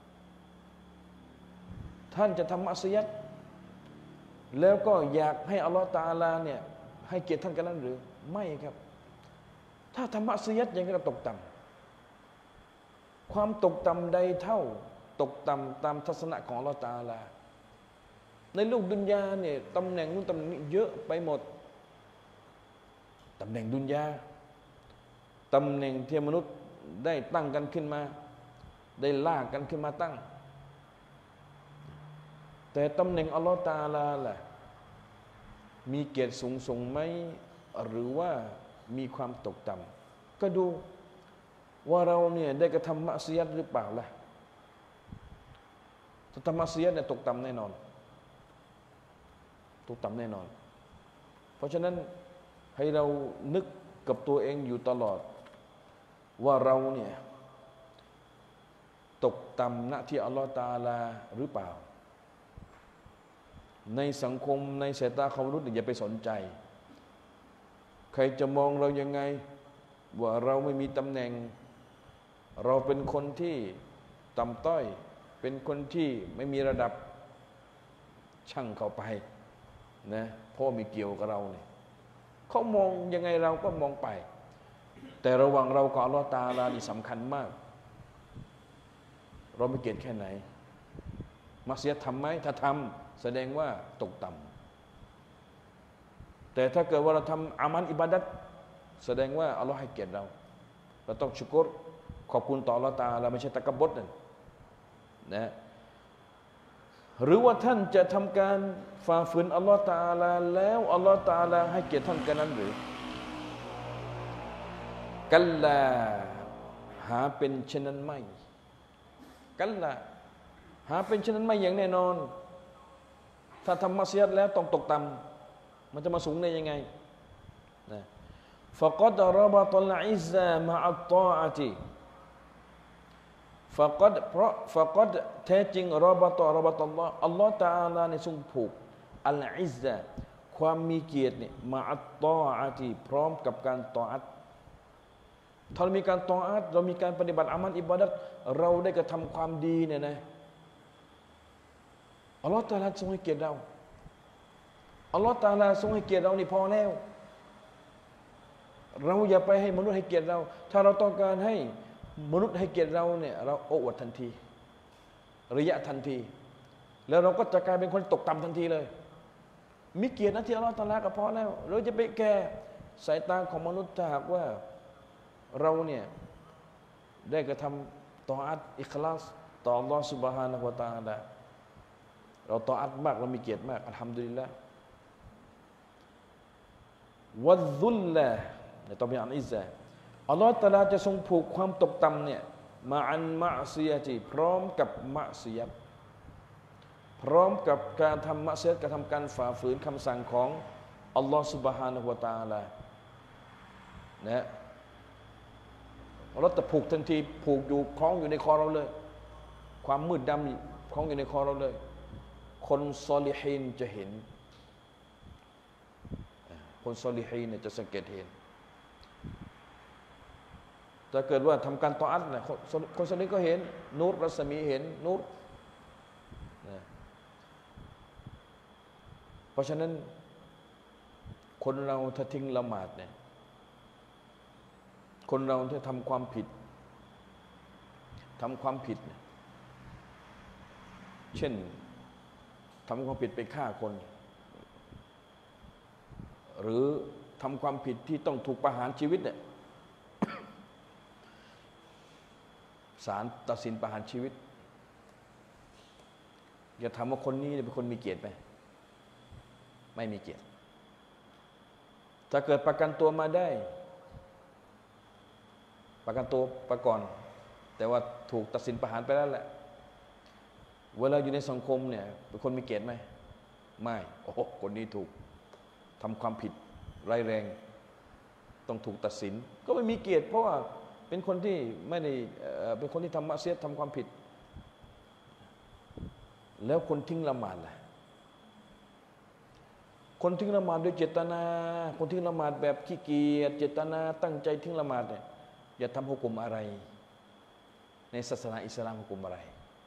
ท่านจะทำมะซิยะห์แล้วก็อยากให้อัลลอฮ์ตะอาลาเนี่ยให้เกียรติท่านกันนั้นหรือไม่ครับถ้าทำมะซิยะห์อย่างนี้ก็ตกต่ำความตกต่ำใดเท่าตกต่ำตามทัศนะของอัลลอฮ์ตะอาลาในโลกดุนยาเนี่ยตำแหน่งนู้นตำแหน่งนี้เยอะไปหมดตำแหน่งดุนยาตำแหน่งที่มนุษย์ได้ตั้งกันขึ้นมาได้ลากกันขึ้นมาตั้งแต่ตำแหน่งอัลลอฮฺตะอาลาล่ะมีเกียรติสูงส่งไหมหรือว่ามีความตกต่ำก็ดูว่าเราเนี่ยได้กระทำมะซิยะห์หรือเปล่าล่ะถ้าทำมะซิยะห์เนี่ยตกต่ำแน่นอนตกต่ำแน่นอนเพราะฉะนั้นให้เรานึกกับตัวเองอยู่ตลอดว่าเราเนี่ยตกต่ำณที่อัลลอฮฺตะอาลาหรือเปล่าในสังคมในสายตาของมนุษย์อย่าไปสนใจใครจะมองเรายังไงว่าเราไม่มีตำแหน่งเราเป็นคนที่ต่ำต้อยเป็นคนที่ไม่มีระดับช่างเข้าไปนะเพราะมีเกี่ยวกับเราเนี่ยเขามองยังไงเราก็มองไปแต่ระหว่างเรากับอัลลอฮฺตะอาลานี่สำคัญมากเราไม่เกียรติแค่ไหนมักซิยะห์ทำไหมถ้าทำแสดงว่าตกต่ำแต่ถ้าเกิดว่าเราทำอามันอิบาดัตแสดงว่าอัลลอฮฺให้เกียรติเราเราต้องชุกรขอบคุณต่ออัลลอฮฺตะอาลาไม่ใช่ตะกบดนั่นนะหรือว่าท่านจะทำการฝ่าฝืนอัลลอฮฺตะอาลาแล้วอัลลอฮฺตะอาลาให้เกียรติท่านกันนั้นหรือกัลลาหาเป็นเช่นนั้นไม่กัลลาหาเป็นเช่นนั้นไม่อย่างแน่นอนถ้าทำมัสยิดแล้วต้องตกต่ำมันจะมาสูงได้ยังไงนะฟะกัดรบตัลอิซซะมะอัตตาอะติฟะกัดเพราะฟะกัดแท้จริงรบตรบตัลลอฮ์อัลลอฮ์ตะอาลาในทรงผูกอัลอิซซะความมีเกียรติเนี่ยมะอัตตาอะติพร้อมกับการตออัตถ้าเรามีการตออัตเรามีการปฏิบัติอามัลอิบาดัตเราได้กระทำความดีเนี่ยนะอัลลอฮฺตะอาลาทรงให้เกียรติเราอัลลอฮฺตะอาลาทรงให้เกียรติเรานี่พอแล้วเราอย่าไปให้มนุษย์ให้เกียรติเราถ้าเราต้องการให้มนุษย์ให้เกียรติเราเนี่ยเราโอ้อวดทันทีระยะทันทีแล้วเราก็จะกลายเป็นคนตกต่ำทันทีเลยมีเกียรตินะที่อัลลอฮฺตะอาลาก็พอแล้วเราจะไปแก่สายตาของมนุษย์ถ้าหากว่าเราเนี่ยได้กระทำตออัตอิคลาสต่ออัลลอฮฺซุบฮานะฮูวะตะอาลาเราตออัตมากเรามีเกียรติมากอัลฮัมดุลิลละห์วัดซุลละในตอนนี้อันอิซะอัลลอฮฺตะอาลาจะทรงผูกความตกต่ำเนี่ยมาอันมะซียะติพร้อมกับมะซียะพร้อมกับการทำมะซียะการทำการฝ่าฝืนคำสั่งของอัลลอฮฺซุบฮานะฮูวะตะอาลานะเราจะผูกทันทีผูกอยู่คล้องอยู่ในคอเราเลยความมืดดำคล้องอยู่ในคอเราเลยคนซอลิฮีนจะเห็นคนซอลิฮีนเนี่ยจะสังเกตเห็นถ้าเกิดว่าทำการตออัตเนี่ยคนซอลิฮีนก็เห็นนูรรัศมีเห็นนูรนะเพราะฉะนั้นคนเราถ้าทิ้งละหมาดเนี่ยคนเราที่ทำความผิดทำความผิดเช่นทำความผิดไปฆ่าคนหรือทำความผิดที่ต้องถูกประหารชีวิตเนี่ยศาลตัดสินประหารชีวิตอย่าถามว่าคนนี้เป็นคนมีเกียรติไหมไม่มีเกียรติถ้าเกิดประกันตัวมาได้ประกันตัวประก่อนแต่ว่าถูกตัดสินประหารไปแล้วแหละเวลาอยู่ในสังคมเนี่ยเป็นคนมีเกียรติไหมไม่โอ้โหคนนี้ถูกทำความผิดร้ายแรงต้องถูกตัดสินก็ไม่มีเกียรติเพราะว่าเป็นคนที่ไม่ได้เป็นคนที่ทำมะเสียทำความผิดแล้วคนทิ้งละหมาดล่ะคนทิ้งละหมาดด้วยเจตนาคนทิ้งละหมาดแบบขี้เกียจเจตนาตั้งใจทิ้งละหมาดเนี่ยอย่าทำหุกุมอะไรในศาสนาอิสลามหุกุมอะไร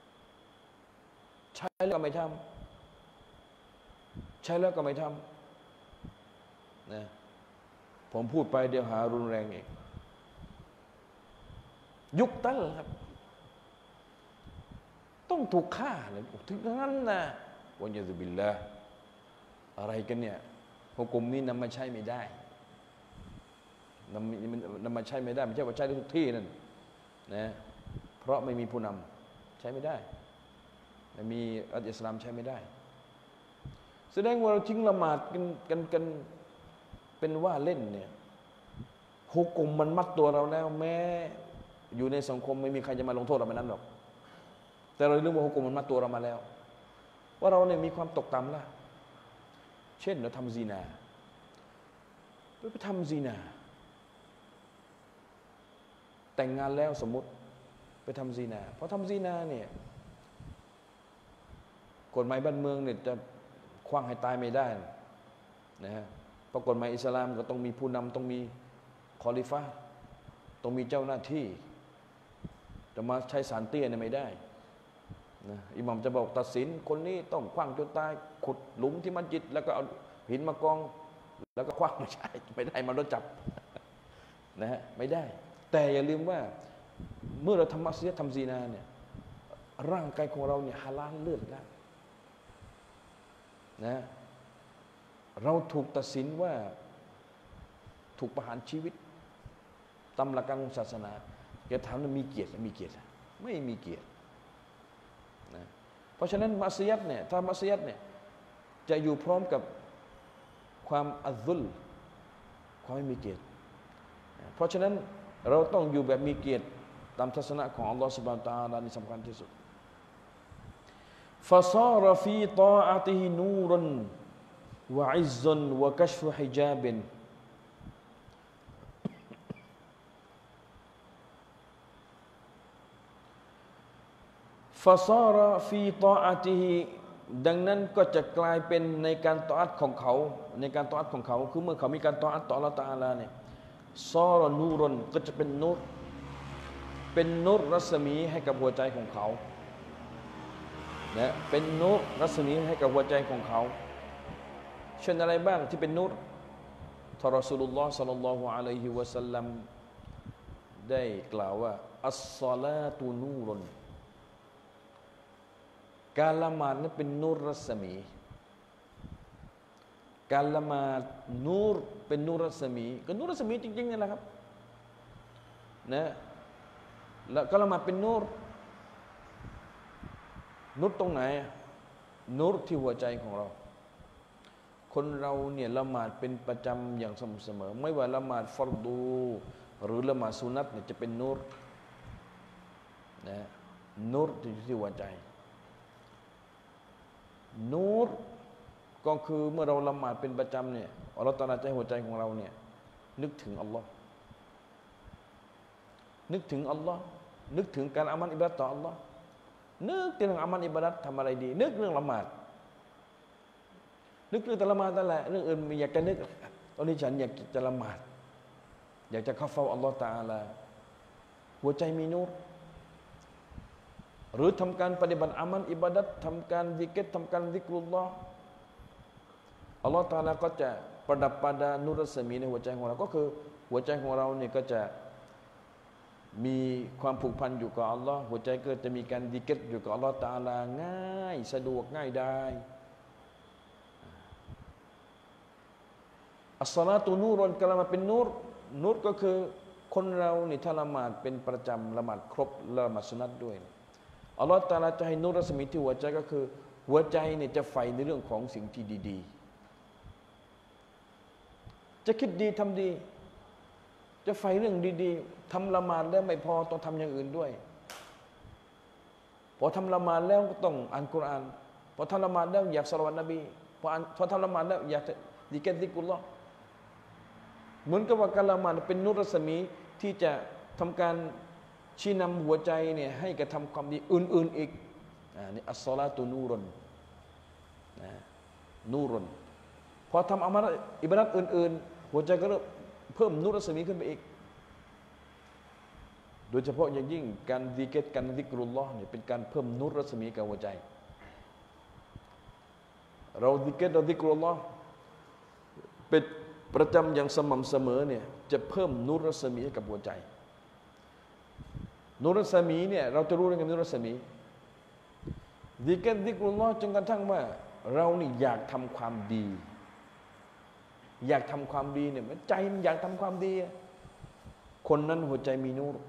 ใช่แล้วก็ไม่ทำใช่แล้วก็ไม่ทำนะผมพูดไปเดี๋ยวหารุนแรงอีกยุคตั้งครับต้องถูกฆ่าเลยถึงนั้นนะวันยะซุบิลละอะไรกันเนี่ยหุกุมนี้นำมาใช้ไม่ได้นำนำมาใช้ไม่ได้ไม่ใช่ว่าใช้ได้ทุกที่นั่นนะเพราะไม่มีผู้นำใช้ไม่ได้ไม่มีอัลอิสลามใช้ไม่ได้แสดงว่าเราทิ้งละหมาดกันกันกันเป็นว่าเล่นเนี่ยหุกุมมันมัดตัวเราแล้วแม้อยู่ในสังคมไม่มีใครจะมาลงโทษเราไม่นั้นหรอกแต่เราลืมว่าหุกุมมันมัดตัวเรามาแล้วว่าเราเนี่ยมีความตกต่ำละเช่นเราทำซีนาไปทำซีนาแต่งงานแล้วสมมุติไปทำซีนาเพราะทำซีนาเนี่ยกฎหมายบ้านเมืองเนี่ยจะคว้างให้ตายไม่ได้นะฮะเพราะกฎหมายอิสลามก็ต้องมีผู้นำต้องมีคอลิฟะต้องมีเจ้าหน้าที่จะมาใช้สารเตี้ยเนี่ยไม่ได้นะอิหม่ามจะบอกตัดสินคนนี้ต้องคว้างจนตายขุดหลุมที่มัสยิดแล้วก็เอาหินมากองแล้วก็คว้างไม่ใช่ไม่ได้มันโดนจับนะฮะไม่ได้แต่อย่าลืมว่าเมื่อเราทำมัสยิดทำซีนาเนี่ยร่างกายของเราเนี่ยฮาลาลเลือดแล้วนะเราถูกตัดสินว่าถูกประหารชีวิตตามหลักการของศาสนาแกถามว่ามีเกียรติมีเกียรติไม่มีเกียรตินะเพราะฉะนั้นมัสยิดเนี่ยถ้ามัสยิดเนี่ยจะอยู่พร้อมกับความอัลซุลความไม่มีเกียรติเพราะฉะนั้นเราต้องอยู่แบบมีเกียรติตามทัศนะของอัลลอฮฺซุบฮานะฮูวะตะอาลานี่สำคัญที่สุดฟาซาระฟีตออะติฮินูรันวะอิซซันวะกัชฟุฮิญาบินฟาซาระฟีตออะติฮิดังนั้นก็จะกลายเป็นในการตออัตของเขาในการตออัตของเขาคือเมื่อเขามีการตออัตต่ออัลเลาะห์ตะอาลาเนี่ยซอรนูรนก็จะเป็นนูรเป็นนูรรัศมีให้กับหัวใจของเขานะเป็นนูรรัศมีให้กับหัวใจของเขาเช่นอะไรบ้างที่เป็นนูรท่านรอซูลุลลอฮ์ศ็อลลัลลอฮุอะลัยฮิวะซัลลัมได้กล่าวว่าอัสศอลาตุนูรุนการละหมาดนั้นเป็นนูรรัศมีการละหมาดนูรเป็นนูรรัศมีก็นูรรัศมีจริงๆนี่แหละครับนะแล้วการละหมาดเป็นนูรนูรตรงไหนนูรที่หัวใจของเราคนเราเนี่ยละหมาดเป็นประจำอย่างสม่ำเสมอไม่ว่าละหมาดฟัรดูหรือละหมาดสุนัตเนี่ยจะเป็นนูรนะนูรที่อยู่ที่หัวใจนูรก็คือเมื่อเราละหมาดเป็นประจำเนี่ยอัลเลาะห์ตะอาลาจะให้หัวใจของเราเนี่ยนึกถึงอัลลอฮ์นึกถึงอัลลอฮ์นึกถึงการอามันอิบาดะห์ต่ออัลลอฮ์นึกถึงอามันอิบาดะห์ทำอะไรดีนึกเรื่องละหมาดนึกเรื่องแต่ละหมาดนั่นแหละเรื่องอื่นไม่อยากจะนึกตอนนี้ฉันอยากจะละหมาดอยากจะเข้าเฝ้าอัลลอฮ์ตะอาลาหัวใจมีนูรหรือทำการปฏิบัติอามันอิบาดะห์ทำการซิกรทำการซิกรุลลอฮ์อัลลอฮ์ตะอาลาก็จะประดับประดานุรัศมีในหัวใจของเราก็คือหัวใจของเราเนี่ยก็จะมีความผูกพันอยู่กับอัลลอฮ์หัวใจก็จะมีการซิกรอยู่กับอัลลอฮ์ตะอาลาง่ายสะดวกง่ายได้อัสศอลาตุนูรุนการละหมาดเป็นนูรนูรก็คือคนเรานี่ถ้าละหมาดเป็นประจำละหมาดครบละหมาดสุนัตด้วยอัลลอฮฺตะอาลาจะให้นูรรัศมีที่หัวใจก็คือหัวใจเนี่ยจะใฝ่ในเรื่องของสิ่งที่ดีๆจะคิดดีทำดีจะใฝ่เรื่องดีๆทำละหมาดแล้วไม่พอต้องทำอย่างอื่นด้วยพอทำละหมาดแล้วก็ต้องอ่านกุรอานพอทำละหมาดแล้วอยากศอลาวัตนบีพออ่านพอทำละหมาดแล้วอยากซิกรซิกรุลลอฮ์เหมือนกับว่าการละหมาดเป็นนูรรัศมีที่จะทำการชี้นำหัวใจเนี่ยให้กระทำความดีอื่นๆอีกอ่านี่อัสศอลาตุนูรุนนะนูรุนพอทำอามัลอิบาดะห์อื่นๆหัวใจก็เพิ่มนูรรัศมีขึ้นไปอีกโดยเฉพาะอย่างยิ่งการซิกรการซิกรุลลอฮ์เนี่ยเป็นการเพิ่มนูรรัศมีกับหัวใจเราซิกรเราซิกรุลลอฮ์เป็นประจำอย่างสม่ำเสมอเนี่ยจะเพิ่มนูรรัศมีให้กับหัวใจนูรรัศมีเนี่ยเราจะรู้ได้ไงนูรรัศมีซิกรซิกรุลลอฮ์จนกระทั่งว่าเรานี่อยากทำความดีอยากทำความดีเนี่ยใจมันอยากทำความดีคนนั้นหัวใจมีนูร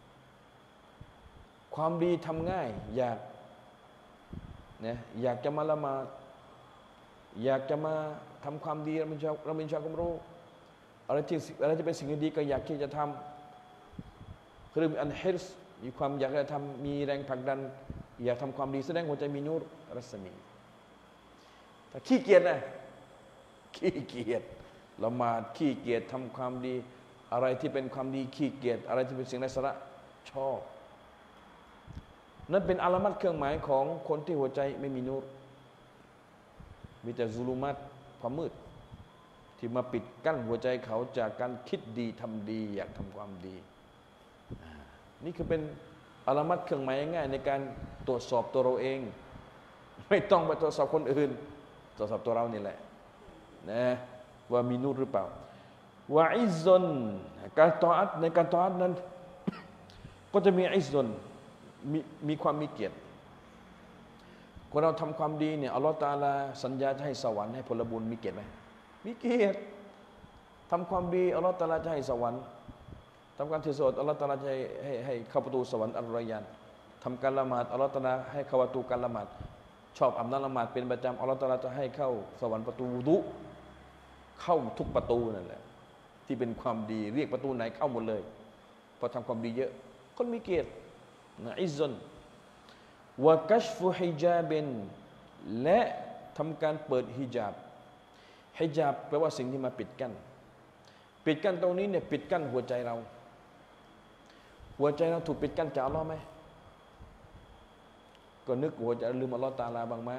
ความดีทำง่ายอยากนะอยากจะมาละหมาดอยากจะมาทำความดีเราเป็นชาวเราเป็นชาวความรู้อะไรที่อะไรที่เป็นสิ่งดีก็อยากที่จะทำคือมีอันฮิรส์มีความอยากจะทำมีแรงผลักดันอยากทำความดีแสดงหัวใจมีนูรรัศมีถ้าขี้เกียจนะขี้เกียจละหมาดขี้เกียจทำความดีอะไรที่เป็นความดีขี้เกียจอะไรที่เป็นสิ่งไร้สาระชอบนั่นเป็นอาลามัตเครื่องหมายของคนที่หัวใจไม่มีนูรมีแต่ซุลุมัตความมืดที่มาปิดกั้นหัวใจเขาจากการคิดดีทำดีอยากทำความดีนี่คือเป็นอาลามัตเครื่องหมายง่ายในการตรวจสอบตัวเราเองไม่ต้องไปตรวจสอบคนอื่นตรวจสอบตัวเรานี่แหละนะว่ามีนูรหรือเปล่าวะอิซซุนการตออัตในการตออัตนั้นก็จะมีอิซซุนมีมีความมีเกียรติคนเราทำความดีเนี่ยอัลลอฮฺตะอาลาสัญญาจะให้สวรรค์ให้ผลบุญมีเกียรติไหมมีเกียรติทำความดีอัลลอฮฺตะอาลาจะให้สวรรค์ทำการถือศีลอัลลอฮฺตะอาลาจะให้ให้ให้เข้าประตูสวรรค์อัลรอยานทำการละหมาดอัลลอฮฺตะอาลาให้เข้าประตูการละหมาดชอบอาบน้ำละหมาดเป็นประจำอัลลอฮฺตะอาลาจะให้เข้าสวรรค์ประตูวุดุเข้าทุกประตูนั่นแหละที่เป็นความดีเรียกประตูไหนเข้าหมดเลยพอทำความดีเยอะคนมีเกียรตินะอิซซุนวะกัชฟุฮิญาบินและทำการเปิดฮิญาบฮิญาบแปลว่าสิ่งที่มาปิดกั้นปิดกั้นตรงนี้เนี่ยปิดกั้นหัวใจเราหัวใจเราถูกปิดกั้นจากอัลเลาะห์ไหมก็นึกหัวใจลืมอัลเลาะห์ตะอาลาบ้างไหม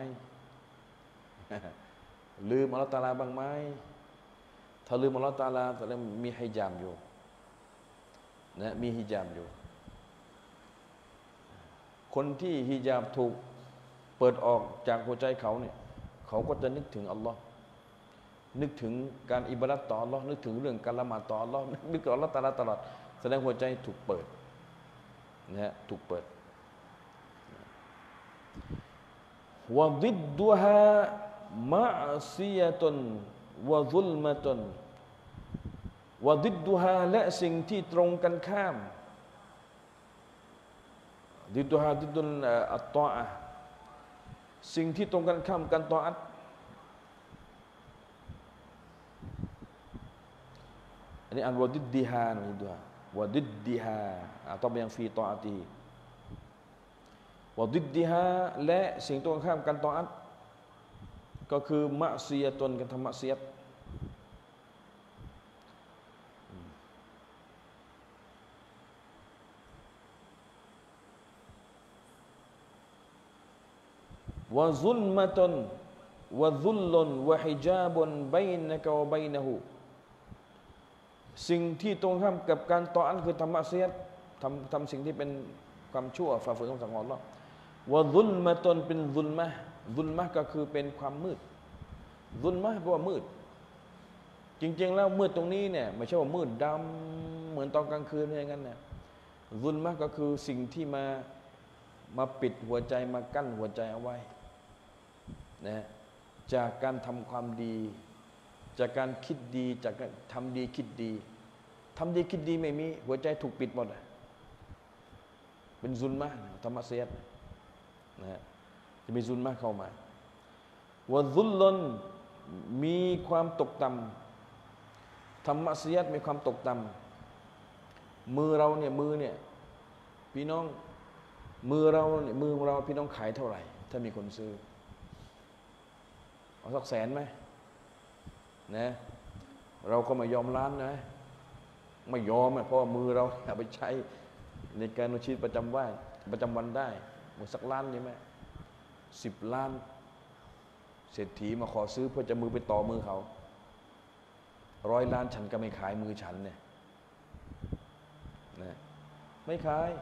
ลืมอัลเลาะห์ตะอาลาบ้างไหมถ้าลืมอัลเลาะห์ตะอาลาแสดงมีฮิญาบอยู่นะมีฮิญาบอยู่คนที่ฮิญาบถูกเปิดออกจากหัวใจเขาเนี่ยเขาก็จะนึกถึงอัลลอฮ์นึกถึงการอิบาดัตต่ออัลเลาะห์นึกถึงเรื่องการละหมาดต่ออัลเลาะห์นึกถึงอัลเลาะห์ตะอาลาตลอดแสดงหัวใจถูกเปิดนะฮะถูกเปิดวะดิดดุฮามะซิยะตุนวะซุลมะตุนวะดิดดุฮาและสิ่งที่ตรงกันข้ามดิดดุฮาดิดดุลอัตตออะห์สิ่งที่ตรงกันข้ามกันตออะห์อันนี้อันวะดิดดิฮานะดิดดุฮาวะดิดดิฮาatau yang fi taatiวะดิดดิฮาและสิ่งตรงกันข้ามกันตออะห์ก็คือมะซิยะตุนการทำมะซิยะห์วะซุลมะตุนวะซุลลุนวะฮิญาบุนบัยนะกะวะบัยนะฮูสิ่งที่ตรงข้ามกับการตออะห์คือทำมะซิยะห์ทำทำสิ่งที่เป็นความชั่วฝ่าฝืนคำสั่งของอัลเลาะห์วะซุลมะตุนเป็นซุลมะห์ซุลมะห์ก็คือเป็นความมืดซุลมะห์แปลว่ามืดจริงๆแล้วมืดตรงนี้เนี่ยไม่ใช่ว่ามืดดำเหมือนตอนกลางคืนอะไรอย่างนั้นนะซุลมะห์ก็คือสิ่งที่มามาปิดหัวใจมากั้นหัวใจเอาไว้นะจากการทำความดีจากการคิดดีจากการทำดีคิดดีทำดีคิดดีไม่มีหัวใจถูกปิดหมดเป็นซุลมะห์ธรรมะเสียดนะฮะจะมีซุลมะห์เข้ามาวะซุลลุนมีความตกต่ำธรรมะเสียดมีความตกต่ำมือเราเนี่ยมือเนี่ยพี่น้องมือเราเนี่ยมือเราพี่น้องขายเท่าไหร่ถ้ามีคนซื้อเอาสักแสนไหมนะเราก็ไม่ยอมล้านนะไม่ยอมเพราะว่ามือเราเอาไปใช้ในการดำเนินชีวิตประจำวันประจำวันได้หมดสักล้านใช่ไหมสิบล้านเศรษฐีมาขอซื้อเพื่อจะมือไปต่อมือเขาร้อยล้านฉันก็ไม่ขายมือฉันเนี่ยนะไม่ขาย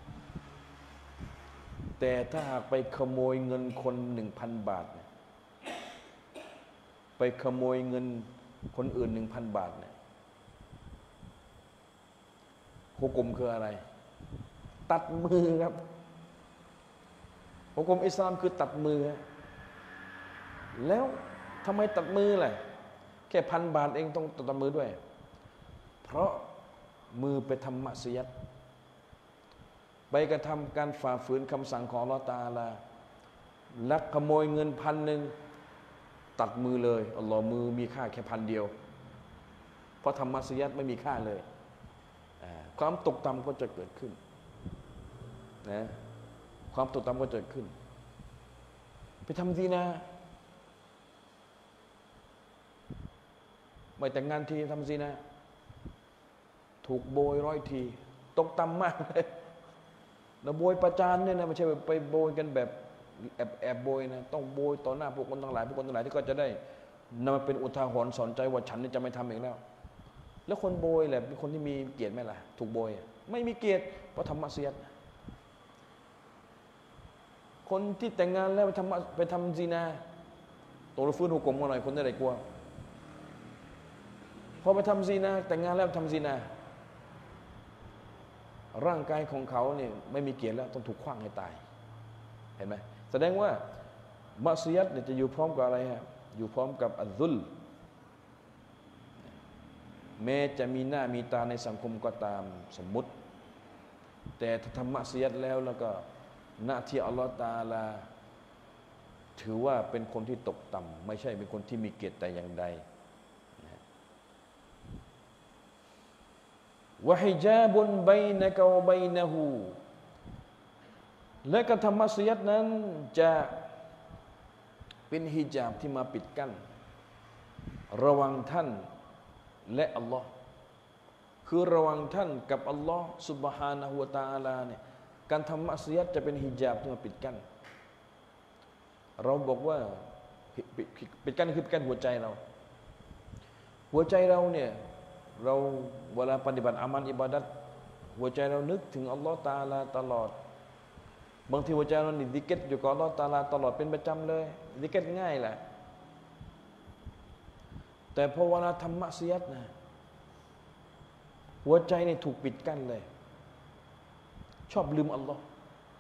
แต่ถ้าหากไปขโมยเงินคนหนึ่งพันบาทเนี่ยไปขโมยเงินคนอื่นหนึ่งพันบาทเนี่ยหุกมคืออะไรตัดมือครับหุกมอิสลามคือตัดมือแล้วทำไมตัดมือล่ะแค่พันบาทเองต้องตัดมือด้วยเพราะมือไปทำมัสยิดไปกระทำการฝ่าฝืนคำสั่งของอัลเลาะห์ตะอาลาลักขโมยเงินพันหนึ่งตัดมือเลยอัลลอฮ์มือมีค่าแค่พันเดียวเพราะทำมัสยิดไม่มีค่าเลยความตกต่ำก็จะเกิดขึ้นนะความตกต่ำก็จะเกิดขึ้นไปทำซีนาไม่แต่งงานทีทำซีนาถูกโบยร้อยทีตกต่ำมากเลยแล้วโบยประจานเนี่ยนะไม่ใช่ไปโบยกันแบบแอบแอบโบยนะต้องโบยต่อหน้าพวกคนทั้งหลายพวกคนทั้งหลายที่ก็จะได้นำมาเป็นอุทาหรณ์สอนใจว่าฉันนี่จะไม่ทำอีกแล้วแล้วคนโบยแหละเป็นคนที่มีเกียรติไหมล่ะถูกโบยไม่มีเกียรติเพราะทำมัสยิดคนที่แต่งงานแล้วไปทำไปทำซีนาตัวฟื้นหุกกลมมาหน่อยคนได้ไรกลัวพอไปทำซีนาแต่งงานแล้วทำซีนาร่างกายของเขาเนี่ยไม่มีเกียรติแล้วต้องถูกขว้างให้ตายเห็นไหมแสดงว่ามัสยิดเนี่ยจะอยู่พร้อมกับอะไรฮะอยู่พร้อมกับอัลซุลแม้จะมีหน้ามีตาในสังคมก็ตามสมมุติแต่ถ้าทำมัสยิดแล้วแล้วก็หน้าที่อัลลอฮฺตะอาลาถือว่าเป็นคนที่ตกต่ำไม่ใช่เป็นคนที่มีเกียรติแต่อย่างใดวะฮิญาบุนบัยนะกะวะบัยนะฮูและการทำมัสยิดนั้นจะเป็นฮิญาบที่มาปิดกั้นระหว่างท่านและอัลลอฮ์คือระหว่างท่านกับอัลลอฮ์ซุบฮานะฮูวะตะอาลาเนี่ยการทำมัสยิดจะเป็นฮิญาบที่มาปิดกั้นเราบอกว่าปิดกั้นคือปิดกั้นหัวใจเราหัวใจเราเนี่ยเราเวลาปฏิบัติอามัลอิบาดัตหัวใจเรานึกถึงอัลลอฮ์ตะอาลาตลอดบางทีหัวใจเรานี่ซิกร์อยู่กับอัลลอฮ์ตะอาลาตลอดเป็นประจำเลยซิกร์ง่ายแหละแต่พอเวลาทำมักซิยัตนะหัวใจนี่ถูกปิดกั้นเลยชอบลืมอัลลอฮ์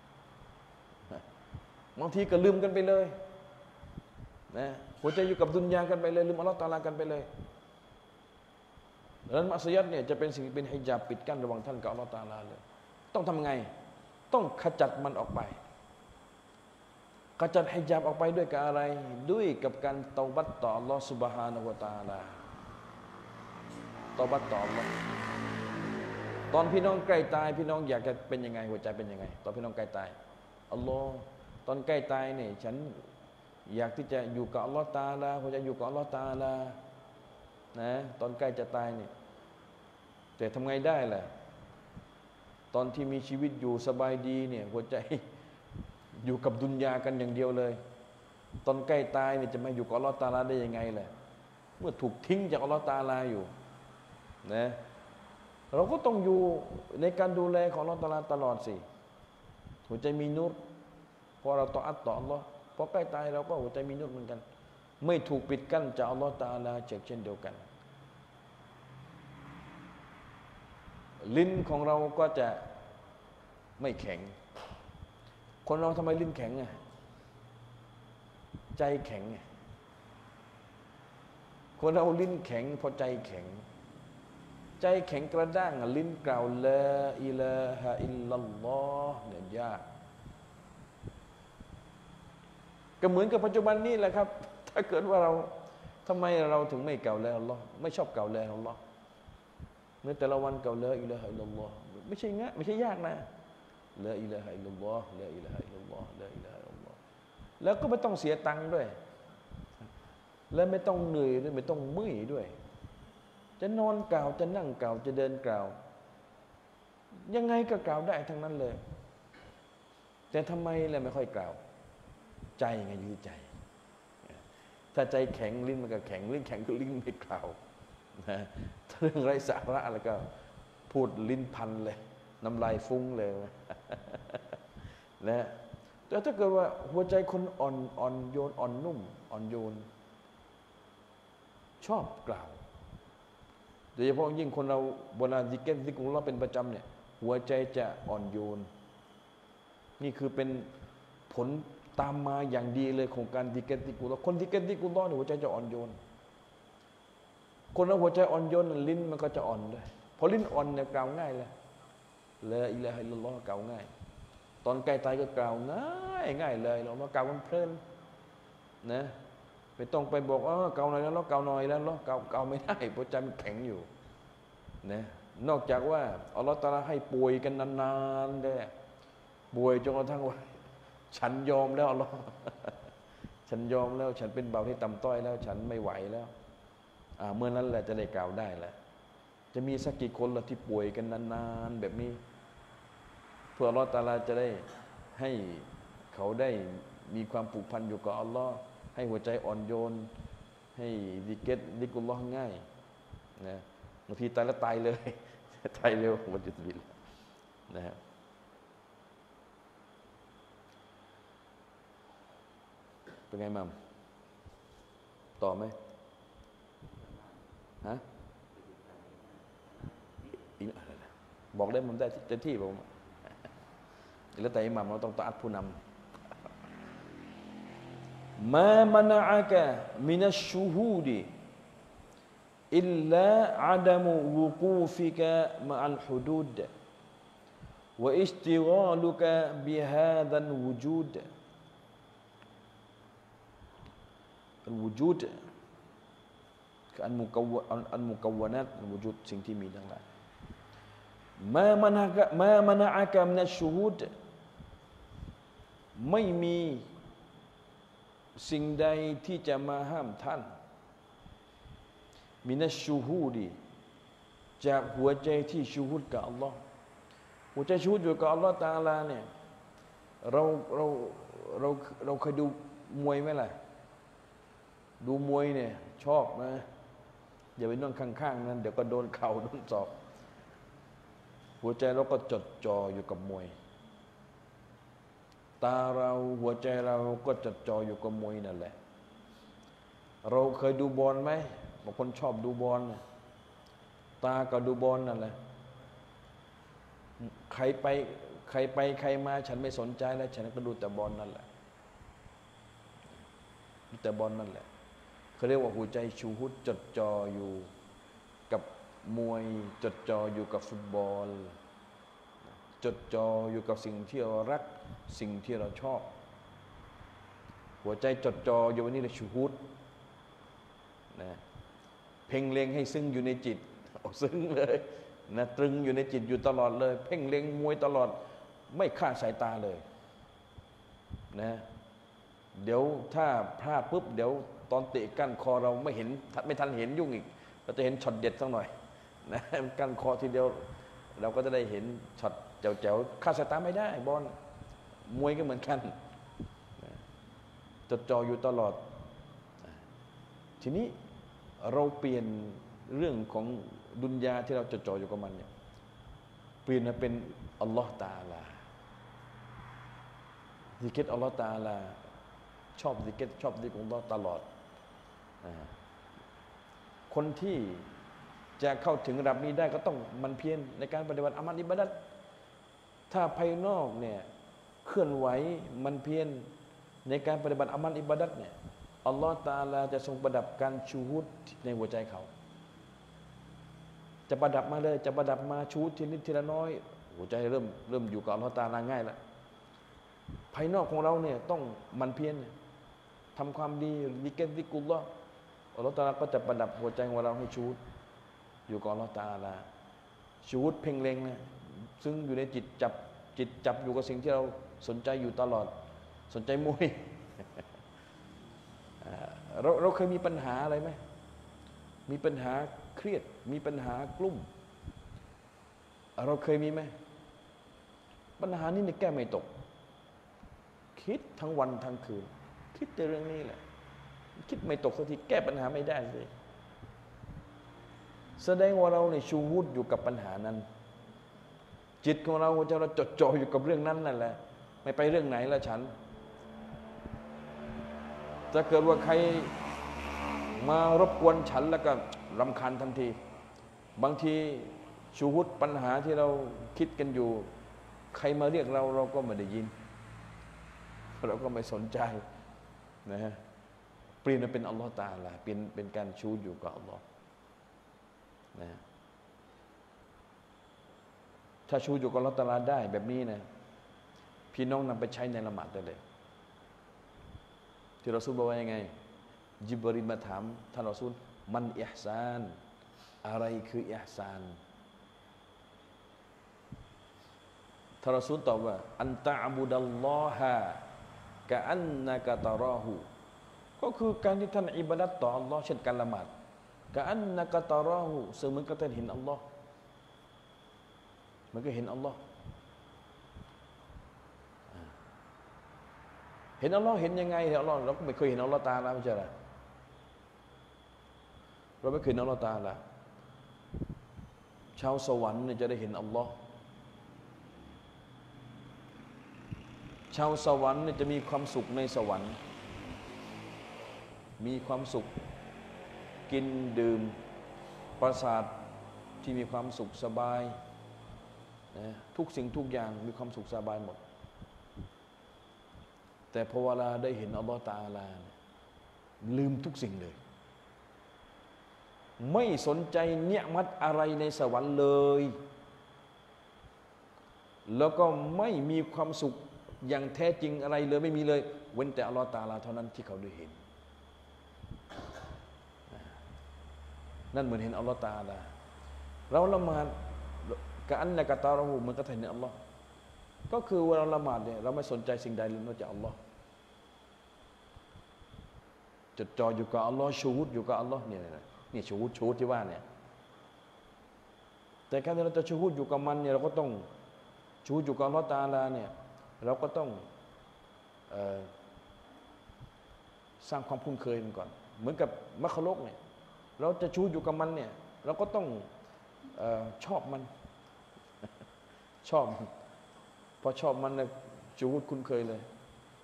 บางทีก็ลืมกันไปเลยนะหัวใจอยู่กับดุนยากันไปเลยลืมอัลลอฮ์ตะอาลากันไปเลยดังนั้นมักซิยัตเนี่ยจะเป็นสิ่งเป็นฮิญาบปิดกั้นระหว่างท่านกับอัลลอฮ์ตะอาลาเลยต้องทำไงต้องขจัดมันออกไปขจัดฮิญาบออกไปด้วยกับอะไรด้วยกับการเตาบัตต่ออัลลอฮ์ซุบฮานะฮูวะตะอาลาเตาบัตต่ออัลลอฮ์ตอนพี่น้องใกล้ตายพี่น้องอยากจะเป็นยังไงหัวใจเป็นยังไงตอนพี่น้องใกล้ตายอัลลอฮ์ตอนใกล้ตายเนี่ยฉันอยากที่จะอยู่กับอัลลอฮ์ตะอาลาหัวใจอยู่กับอัลลอฮ์ตะอาลานะตอนใกล้จะตายเนี่ยแต่ทำไงได้ล่ะตอนที่มีชีวิตอยู่สบายดีเนี่ยหัวใจอยู่กับดุนยากันอย่างเดียวเลยตอนใกล้ตายเนี่ยจะมาอยู่กับอัลลอฮ์ตะอาลาได้ยังไงล่ะเมื่อถูกทิ้งจากอัลลอฮ์ตะอาลาอยู่นะเราก็ต้องอยู่ในการดูแลของอัลลอฮ์ตะอาลาตลอดสิหัวใจมีนูรพอเราต่ออัตต่ออัลลอฮ์พอใกล้ตายเราก็หัวใจมีนูรเหมือนกันไม่ถูกปิดกั้นจากอัลลอฮ์ตะอาลาเช่นเดียวกันลิ้นของเราก็จะไม่แข็งคนเราทำไมลิ้นแข็งอ่ะใจแข็งอ่ะคนเราลิ้นแข็งเพราะใจแข็งใจแข็งกระด้างลิ้นกล่าวลาอิลาฮะอิลลัลลอฮ์เนี่ยยากก็เหมือนกับปัจจุบันนี้แหละครับถ้าเกิดว่าเราทำไมเราถึงไม่กล่าวลาอัลลอฮ์ไม่ชอบกล่าวลาอัลลอฮ์เมื่อแต่ละวันกล่าวลาอิลาฮะอิลลัลลอฮ์ไม่ใช่ง่ายไม่ใช่ยากนะลาอิลาฮะอิลลัลลอฮ์ลาอิลาฮะอิลลัลลอฮ์ลาอิลาฮะอิลลัลลอฮ์แล้วก็ไม่ต้องเสียตังค์ด้วยและไม่ต้องเหนื่อยด้วยไม่ต้องเมื่อยด้วยจะนอนกล่าวจะนั่งกล่าวจะเดินกล่าวยังไงก็กล่าวได้ทั้งนั้นเลยแต่ทำไมล่ะไม่ค่อยกล่าวใจไงอยู่ใจถ้าใจแข็งลิ้นมันก็แข็งลิ้นแข็งก็ลิ้นไม่กล่าวนะเรื่องไร้สาระแล้วก็พูดลิ้นพันเลยน้ำลายฟุ้งเลยนะแต่ถ้าเกิดว่าหัวใจคนอ่อนอ่อนโยนอ่อนนุ่มอ่อนโยนชอบกล่าวโดยเฉพาะยิ่งคนเราเวลาซิกเก็ตซิกรุลลอฮ์เป็นประจำเนี่ยหัวใจจะอ่อนโยนนี่คือเป็นผลตามมาอย่างดีเลยของการซิกเก็ตซิกรุลลอฮ์คนซิกเก็ตซิกรุลลอฮ์เนี่ยหัวใจจะอ่อนโยนคนเราหัวใจอ่อนโยนลิ้นมันก็จะอ่อนด้วยพอลิ้นอ่อนเนี่ยกล่าวง่ายเลยลาอิลาฮะอิลลัลลอฮ์กล่าวง่ายตอนใกล้ตายก็กล่าวง่ายง่ายเลยเรามากล่าวมันเพลินนะไม่ต้องไปบอกอ๋อเกาหน่อยแล้วเกาหน่อยแล้วเกาเกาไม่ได้เพราะใจมันแข็งอยู่นะนอกจากว่าอัลลอฮฺตะอาลาให้ป่วยกันนานๆได้ป่วยจนกระทั่งว่าฉันยอมแล้วอัลลอฮฺฉันยอมแล้วฉันเป็นเบาที่ต่ำต้อยแล้วฉันไม่ไหวแล้วอ่าเมื่อนั้นแหละจะได้กล่าวได้แหละจะมีสักกี่คนละที่ป่วยกันนานๆแบบนี้เพื่ออัลลอฮฺตะอาลาจะได้ให้เขาได้มีความผูกพันอยู่กับอัลลอฮฺให้หัวใจอ่อนโยนให้ดิเกตดิกุลลอฮ์ง่ายนะบางทีตายแล้วตายเลยตายเร็ววันจุดบิลนะครับเป็นไงมั่มต่อไหมฮะอีกอะไรนะบอกได้มันได้เต็มที่ผมแล้วแต่อิหม่ามเราต้องตะอัดผู้นำما منعك من الشهود إلا عدم وقوفك مع الحدود واشتغالك بهذا الوجود الوجود المكونات الوجود สิ่งที่มีทั้งหลาย ما منعك ما منعك من الشهود ไม่มีสิ่งใดที่จะมาห้ามท่านมินัชชูฮูดีจากหัวใจที่ชูฮูดกับอัลลอฮ์หัวใจชูฮูดอยู่กับอัลลอฮ์ตะอาลาเนี่ยเราเราเราเราเคยดูมวยไหมล่ะดูมวยเนี่ยชอบนะอย่าไปนั่งข้างๆนั้นเดี๋ยวก็โดนเข่าโดนศอกหัวใจเราก็จดจ่ออยู่กับมวยตาเราหัวใจเราก็จดจ่ออยู่กับมวยนั่นแหละเราเคยดูบอลไหมบางคนชอบดูบอลเนี่ยตาก็ดูบอลนั่นแหละใครไปใครไปใครมาฉันไม่สนใจแล้วฉันก็ดูแต่บอลนั่นแหละดูแต่บอลนั่นแหละเขาเรียกว่าหัวใจชูหุดจดจ่ออยู่กับมวยจดจ่ออยู่กับฟุตบอลจดจ่ออยู่กับสิ่งที่เรารักสิ่งที่เราชอบหัวใจจดจ่ออยู่วันนี้เลยชูหุดนะเพ่งเล็งให้ซึ้งอยู่ในจิตเอาซึ้งเลยนะตรึงอยู่ในจิตอยู่ตลอดเลยเพ่งเล็งมวยตลอดไม่คลาดสายตาเลยนะเดี๋ยวถ้าพลาดปุ๊บเดี๋ยวตอนเตะกั้นคอเราไม่เห็นไม่ทันเห็นยุ่งอีกเราจะเห็นช็อตเด็ดสักหน่อยนะกั้นคอทีเดียวเราก็จะได้เห็นช็อตแจ๋วๆคลาดสายตาไม่ได้บอลมวยก็เหมือนกันจดจ่ออยู่ตลอดทีนี้เราเปลี่ยนเรื่องของดุนยาที่เราจดจ่ออยู่กับมันเนี่ยเปลี่ยนมาเป็นอัลลอฮ์ตะอาลาซิกรุอัลลอฮ์ตะอาลาชอบซิกรุชอบซิกรุอัลลอฮ์ตลอดคนที่จะเข้าถึงระดับนี้ได้ก็ต้องมันเพียรในการปฏิบัติอามัลอิบาดัตถ้าภายนอกเนี่ยเคลื่อนไหวมันเพียรในการปฏิบัติอามัลอิบาดัตเนี่ยอัลลอฮ์ตะอาลาจะทรงประดับการชูฮุดในหัวใจเขาจะประดับมาเลยจะประดับมาชูทีนิดทีละน้อยหัวใจเริ่มเริ่มอยู่กับอัลลอฮฺตะอาลาง่ายแล้วภายนอกของเราเนี่ยต้องมันเพียรทำความดีดิเกติกุลลอฮ์อัลลอฮฺตะอาลาก็จะประดับหัวใจของเราให้ชูอยู่กับอัลลอฮฺตะอาลาชูเพ่งเล็งนะซึ่งอยู่ในจิตจับจิตจับอยู่กับสิ่งที่เราสนใจอยู่ตลอดสนใจมวยเราเราเคยมีปัญหาอะไรไหมมีปัญหาเครียดมีปัญหากลุ่มเราเคยมีไหมปัญหานี้เนี่ยแก้ไม่ตกคิดทั้งวันทั้งคืนคิดแต่เรื่องนี้แหละคิดไม่ตกสักทีแก้ปัญหาไม่ได้เลยแสดงว่าเราเนี่ยชูวุฒอยู่กับปัญหานั้นจิตของเราจะเราจดจ่ออยู่กับเรื่องนั้นนั่นแหละไม่ไปเรื่องไหนละฉันจะเกิดว่าใครมารบกวนฉันแล้วก็รำคาญทันทีบางทีชูฮุดปัญหาที่เราคิดกันอยู่ใครมาเรียกเราเราก็ไม่ได้ยินเราก็ไม่สนใจนะฮะเปลี่ยนเป็นอัลลอฮฺตะอาลาเป็นเป็นการชูอยู่กับอัลลอฮฺนะถ้าชูอยู่กับอัลลอฮฺตะอาลาได้แบบนี้นะพี่น้องนำไปใช้ในละหมาดได้เลยที่เราซูลบอกว่ายังไงจิบรีลมาถามท่านรอซูลมันอิห์ซานอะไรคืออิห์ซานท่านรอซูลตอบว่าอันตะอ์บุดัลลอฮะกะอันนะกะตะรอฮูก็คือการที่ท่านอิบาดัตต่ออัลลอฮ์เช่นการละหมาดกะอันนะกะตะรอฮูเสมือนกับท่านเห็นอัลลอฮ์มันก็เห็นอัลลอฮ์เห็นอัลลอฮ์เห็นยังไงเห็นอัลลอฮ์เราก็ไม่เคยเห็นอัลลอฮ์ตาลาไม่ใช่หรอเราไม่เคยเห็นอัลลอฮ์ตาลาชาวสวรรค์เนี่ยจะได้เห็นอัลลอฮ์ชาวสวรรค์เนี่ยจะมีความสุขในสวรรค์มีความสุขกินดื่มปราสาทที่มีความสุขสบายนะทุกสิ่งทุกอย่างมีความสุขสบายหมดแต่พอเวลาได้เห็นอัลลอฮฺตะอาลาลืมทุกสิ่งเลยไม่สนใจเนียมัตอะไรในสวรรค์เลยแล้วก็ไม่มีความสุขอย่างแท้จริงอะไรเลยไม่มีเลยเว้นแต่อัลลอฮฺตะอาลาเท่านั้นที่เขาได้เห็นนั่นเหมือนเห็นอัลลอฮฺตะอาลาเราละหมาดกะอันนะกะตาเราหูเหมือนกับเห็นอัลลอฮฺก็คือเวลาละหมาดเนี่ยเราไม่สนใจสิ่งใดเลยนอกจากอัลลอฮ์จดจ่ออยู่กับอัลลอฮ์ชูฮุดอยู่กับอัลลอฮ์เนี่ยนี่ชูฮุดชูฮุดที่ว่าเนี่ยแต่การที่เราจะชูฮุดอยู่กับมันเนี่ยเราก็ต้องชูฮุดอยู่กับอัลลอฮ์ตะอาลาเนี่ยเราก็ต้องเอ่อสร้างความคุ้นเคยมันก่อนเหมือนกับมัคคุลกเนี่ยเราจะชูฮุดอยู่กับมันเนี่ยเราก็ต้องเอ่อชอบมันชอบพอชอบมันเนี่ยชูฮุดคุ้นเคยเลย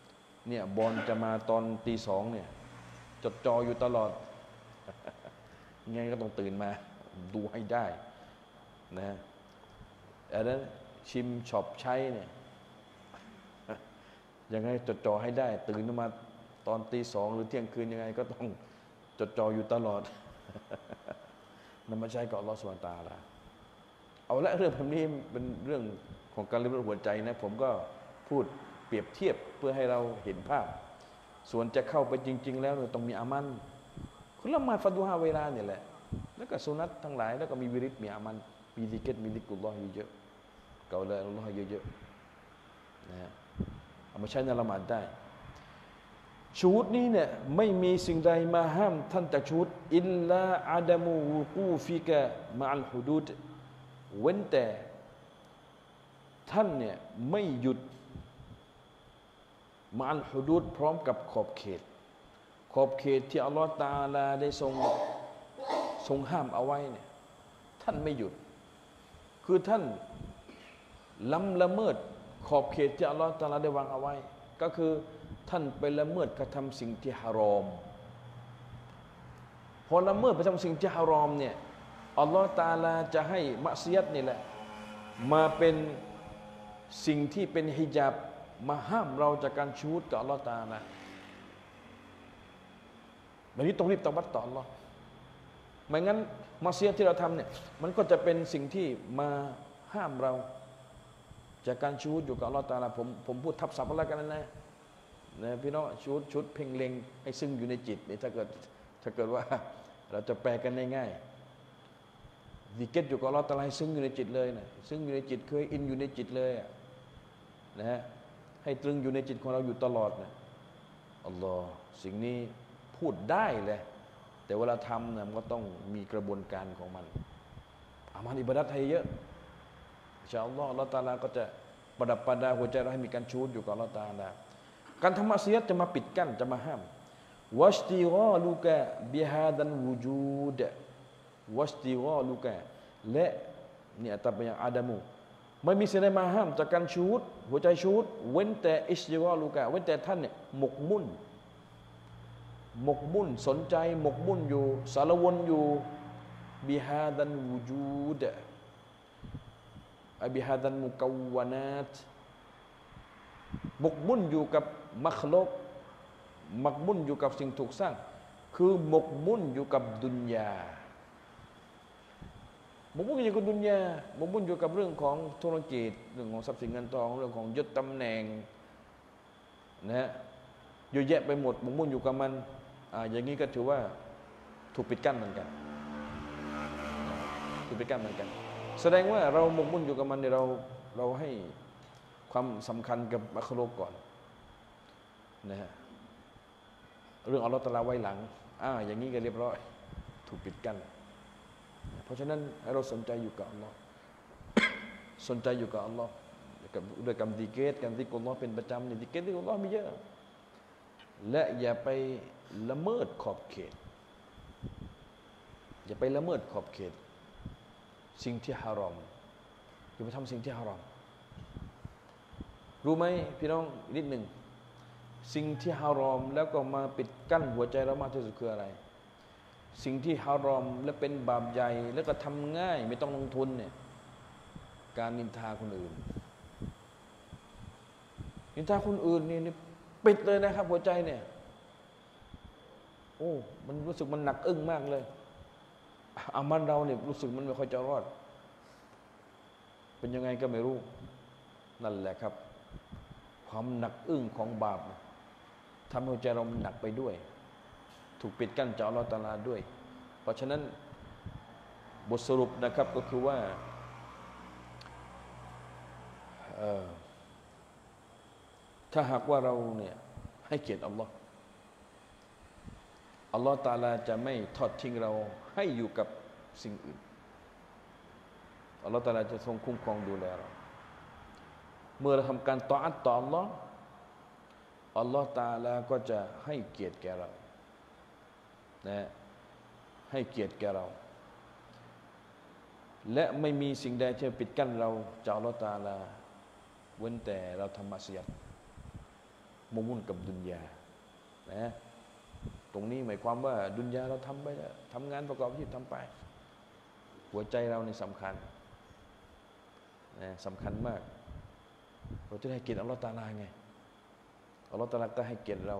เนี่ยบอลจะมาตอนตีสองเนี่ยจดจ่ออยู่ตลอดไงก็ต้องตื่นมาดูให้ได้นะอันนั้นชิมช็อปใช้เนี่ยยังไงจดจ่อให้ได้ตื่นมาตอนตีสองหรือเที่ยงคืนยังไงก็ต้องจดจ่ออยู่ตลอดนำมาใช้กับอัลเลาะห์ซุบฮานะฮูวะตะอาลาเอาละเรื่องแบบนี้เป็นเรื่องของการเลี้ยงหัวใจนะผมก็พูดเปรียบเทียบเพื่อให้เราเห็นภาพส่วนจะเข้าไปจริงๆแล้วต้องมีอามันคุณละหมาดฟัดูฮาเวลาเนี่ยแหละแล้วก็สุนัตทั้งหลายแล้วก็มีวิริตมีอามันมีซิกรมีซิกรุลลอฮ์เยอะๆเก่าเลยอัลลอฮ์เยอะๆนะฮะเอามาใช้ในละหมาดได้ชูดนี้เนี่ยไม่มีสิ่งใดมาห้ามท่านจากชูดอิลลาอาดามูวุกูฟิกะมะอัลฮุดูดเว้นแต่ท่านเนี่ยไม่หยุดมะอัลฮุดูดพร้อมกับขอบเขตขอบเขตที่อัลลอฮฺตะอาลาได้ทรงทรงห้ามเอาไว้เนี่ยท่านไม่หยุดคือท่านล้ำละเมิดขอบเขตที่อัลลอฮฺตะอาลาได้วางเอาไว้ก็คือท่านไปละเมิดกระทำสิ่งที่ฮารอมพอละเมิดไปทำสิ่งที่ฮารอมเนี่ยอัลลอฮฺตะอาลาจะให้มักซิยัตนี่แหละมาเป็นสิ่งที่เป็นฮิญาบมาห้ามเราจากการชูดกับอัลลอฮฺตะอาลาแบบนี้ต้องรีบตะวัดต่ออัลลอฮ์ไม่งั้นมักซิยัตที่เราทำเนี่ยมันก็จะเป็นสิ่งที่มาห้ามเราจากการชูดอยู่กับอัลลอฮฺตะอาลาผมผมพูดทับศัพท์อะไรกันนะนะพี่น้องชุดชุดเพ่งเล็งให้ซึ่งอยู่ในจิตนี่ถ้าเกิดถ้าเกิดว่าเราจะแปลกันง่ายๆซิกรอยู่กับอัลเลาะห์ตะอาลาให้ซึ่งอยู่ในจิตเลยนะซึ่งอยู่ในจิตเคยอินอยู่ในจิตเลยนะฮะให้ตรึงอยู่ในจิตของเราอยู่ตลอดนะอัลลอฮ์สิ่งนี้พูดได้เลยแต่เวลาทำนะมันก็ต้องมีกระบวนการของมันอามันอิบาดัตให้เยอะอินชาอัลลอฮ์อัลเลาะห์ตะอาลาก็จะประดับประดาหัวใจเราให้มีการชูดอยู่กับอัลเลาะห์ตะอาลาการทำมักซิยัตจะมาปิดกั้นจะมาห้ามวัชติกอลุกะบิฮาดันวูจูดวัชติกอลุกะและเนี่ยตามไปอย่างอาดามูไม่มีสิ่งใดมาห้ามจากการชูดหัวใจชูดเว้นแต่อิสติกอลุกะเว้นแต่ท่านเนี่ยหมกมุ่นหมกมุ่นสนใจหมกมุ่นอยู่สารวนอยู่บิฮาดันวูจูดอบิฮาดันมุกวานัตหมกมุ่นอยู่กับมัคลุกหมกมุ่นอยู่กับสิ่งถูกสร้างคือหมกมุ่นอยู่กับดุนยาหมกมุ่นอยู่กับดุนยาหมกมุ่นอยู่กับเรื่องของธุรกิจเรื่องของทรัพย์สินเงินทองเรื่องของยศตำแหน่งนะฮะเยอะแยะไปหมดหมกมุ่นอยู่กับมันอ่าอย่างนี้ก็ถือว่าถูกปิดกั้นเหมือนกันถูกปิดกั้นเหมือนกันแสดงว่าเราหมกมุ่นอยู่กับมันเนี่ยเราเราให้ความสำคัญกับมัคลุกก่อนนะฮะเรื่องอัลเลาะห์ตะอาลาไว้หลังอ่าอย่างนี้ก็เรียบร้อยถูกปิดกั้นเพราะฉะนั้นให้เราสนใจอยู่กับอัลเลาะห์สนใจอยู่กับอัลเลาะห์ด้วยการซิกรการซิกรุลลอฮ์เป็นประจำนี่ซิกรที่อัลเลาะห์มีเยอะและอย่าไปละเมิดขอบเขตอย่าไปละเมิดขอบเขตสิ่งที่ฮารอมอย่าไปทำสิ่งที่ฮารอมรู้ไหมพี่น้องนิดหนึ่งสิ่งที่ฮารอมแล้วก็มาปิดกั้นหัวใจเรามากที่สุดคืออะไร สิ่งที่ฮารอมและเป็นบาปใหญ่แล้วก็ทำง่ายไม่ต้องลงทุนเนี่ยการนินทาคนอื่นนินทาคนอื่นนี่ปิดเลยนะครับหัวใจเนี่ยโอ้มันรู้สึกมันหนักอึ้งมากเลยอามันเราเนี่ยรู้สึกมันไม่ค่อยจะรอดเป็นยังไงก็ไม่รู้นั่นแหละครับความหนักอึ้งของบาปทำให้หัวใจเรามันหนักไปด้วยถูกปิดกั้นจากอัลเลาะห์ตะอาลาด้วยเพราะฉะนั้นบทสรุปนะครับก็คือว่าถ้าหากว่าเราเนี่ยให้เกียรติอัลลอฮ์อัลลอฮ์ตะอาลาจะไม่ทอดทิ้งเราให้อยู่กับสิ่งอื่นอัลลอฮ์ตะอาลาจะทรงคุ้มครองดูแลเราเมื่อเราทำการตออัตต่ออัลลอฮ์อัลลอฮ์ตะอาลาก็จะให้เกียรติแก่เรานะให้เกียรติแก่เราและไม่มีสิ่งใดที่ปิดกั้นเราจากอัลลอฮ์ตะอาลาเว้นแต่เราทำมัสยิดมุมุ่นกับดุนยานะตรงนี้หมายความว่าดุนยาเราทำไปแล้วทำงานประกอบอาชีพทำไปหัวใจเราในสำคัญนะสำคัญมากเราจะได้เกียรติอัลลอฮฺตะอาลาไงอัลลอฮฺตะอาลาก็ให้เกียรติเรา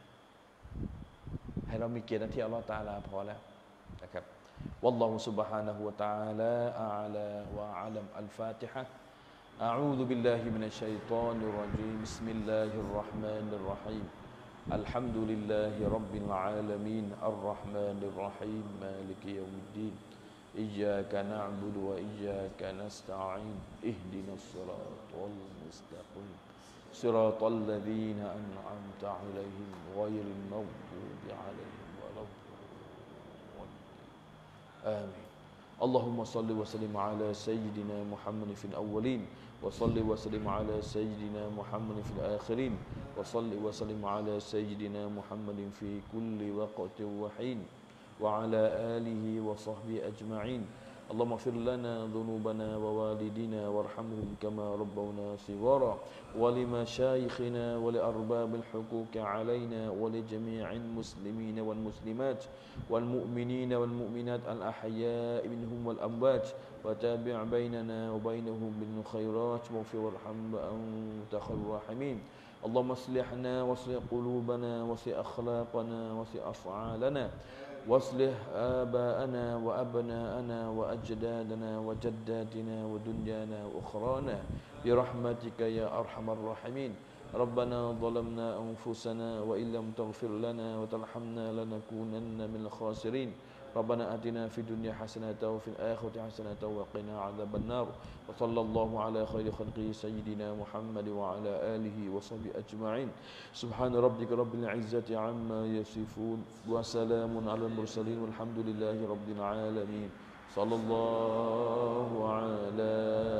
ให้เรามีเกียรติที่อัลลอฮฺตะอาลาพอแล้วนะครับوالله سبحانه وتعالى أعلى وأعلم الفاتحة أعوذ بالله من الشيطان الرجيم بسم الله الرحمن الرحيم الحمد لله رب العالمين الرحمن الرحيم مالك يوم الدين إياك نعبد وإياك نستعين اهدنا الصراط المستقيم صراط الذين أنعمت عليهم غير المغضوب عليهم ولا الضالين آمين اللهم صل وسلم على سيدنا محمد في الأولين وصل وسلم على سيدنا محمد في الآخرين وصل وسلم على سيدنا محمد في كل وقت وحين وعلى آله وصحبه أجمعين اللهم اغفر لنا ذنوبنا ووالدينا وارحمهم كما ربونا صغارا ولمشايخنا ولأرباب الحقوق علينا ولجميع المسلمين والمسلمات والمؤمنين والمؤمنات الأحياء منهم والأموات وتابع بيننا وبينهم بالخيرات واغفر وارحم وأنت خير الراحمين اللهم اصلحنا واصلح قلوبنا واصلح أخلاقنا واصلح أفعالنا واصلح آباءنا وأبناءنا وأجدادنا وجداتنا ودنيانا وأخرانا برحمتك يا أرحم الراحمين ربنا ظلمنا أنفسنا وإن لم تغفر لنا وترحمنا لنكونن من الخاسرين ربنا آتنا في الدنيا حسنة وفي الآخرة حسنة وقنا عذاب النار وصلى الله على خير خلقه سيدنا محمد وعلى آله وصحبه أجمعين سبحان ربك رب العزة عما يصفون وسلام على المرسلين والحمد لله رب العالمين صلى الله على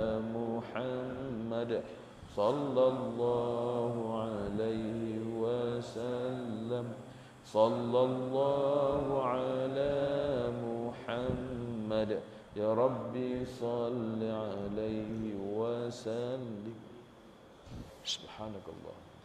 محمد صلى الله عليه وسلم صلى الله على محمد يا ربي صل عليه وسلم سبحانك اللهم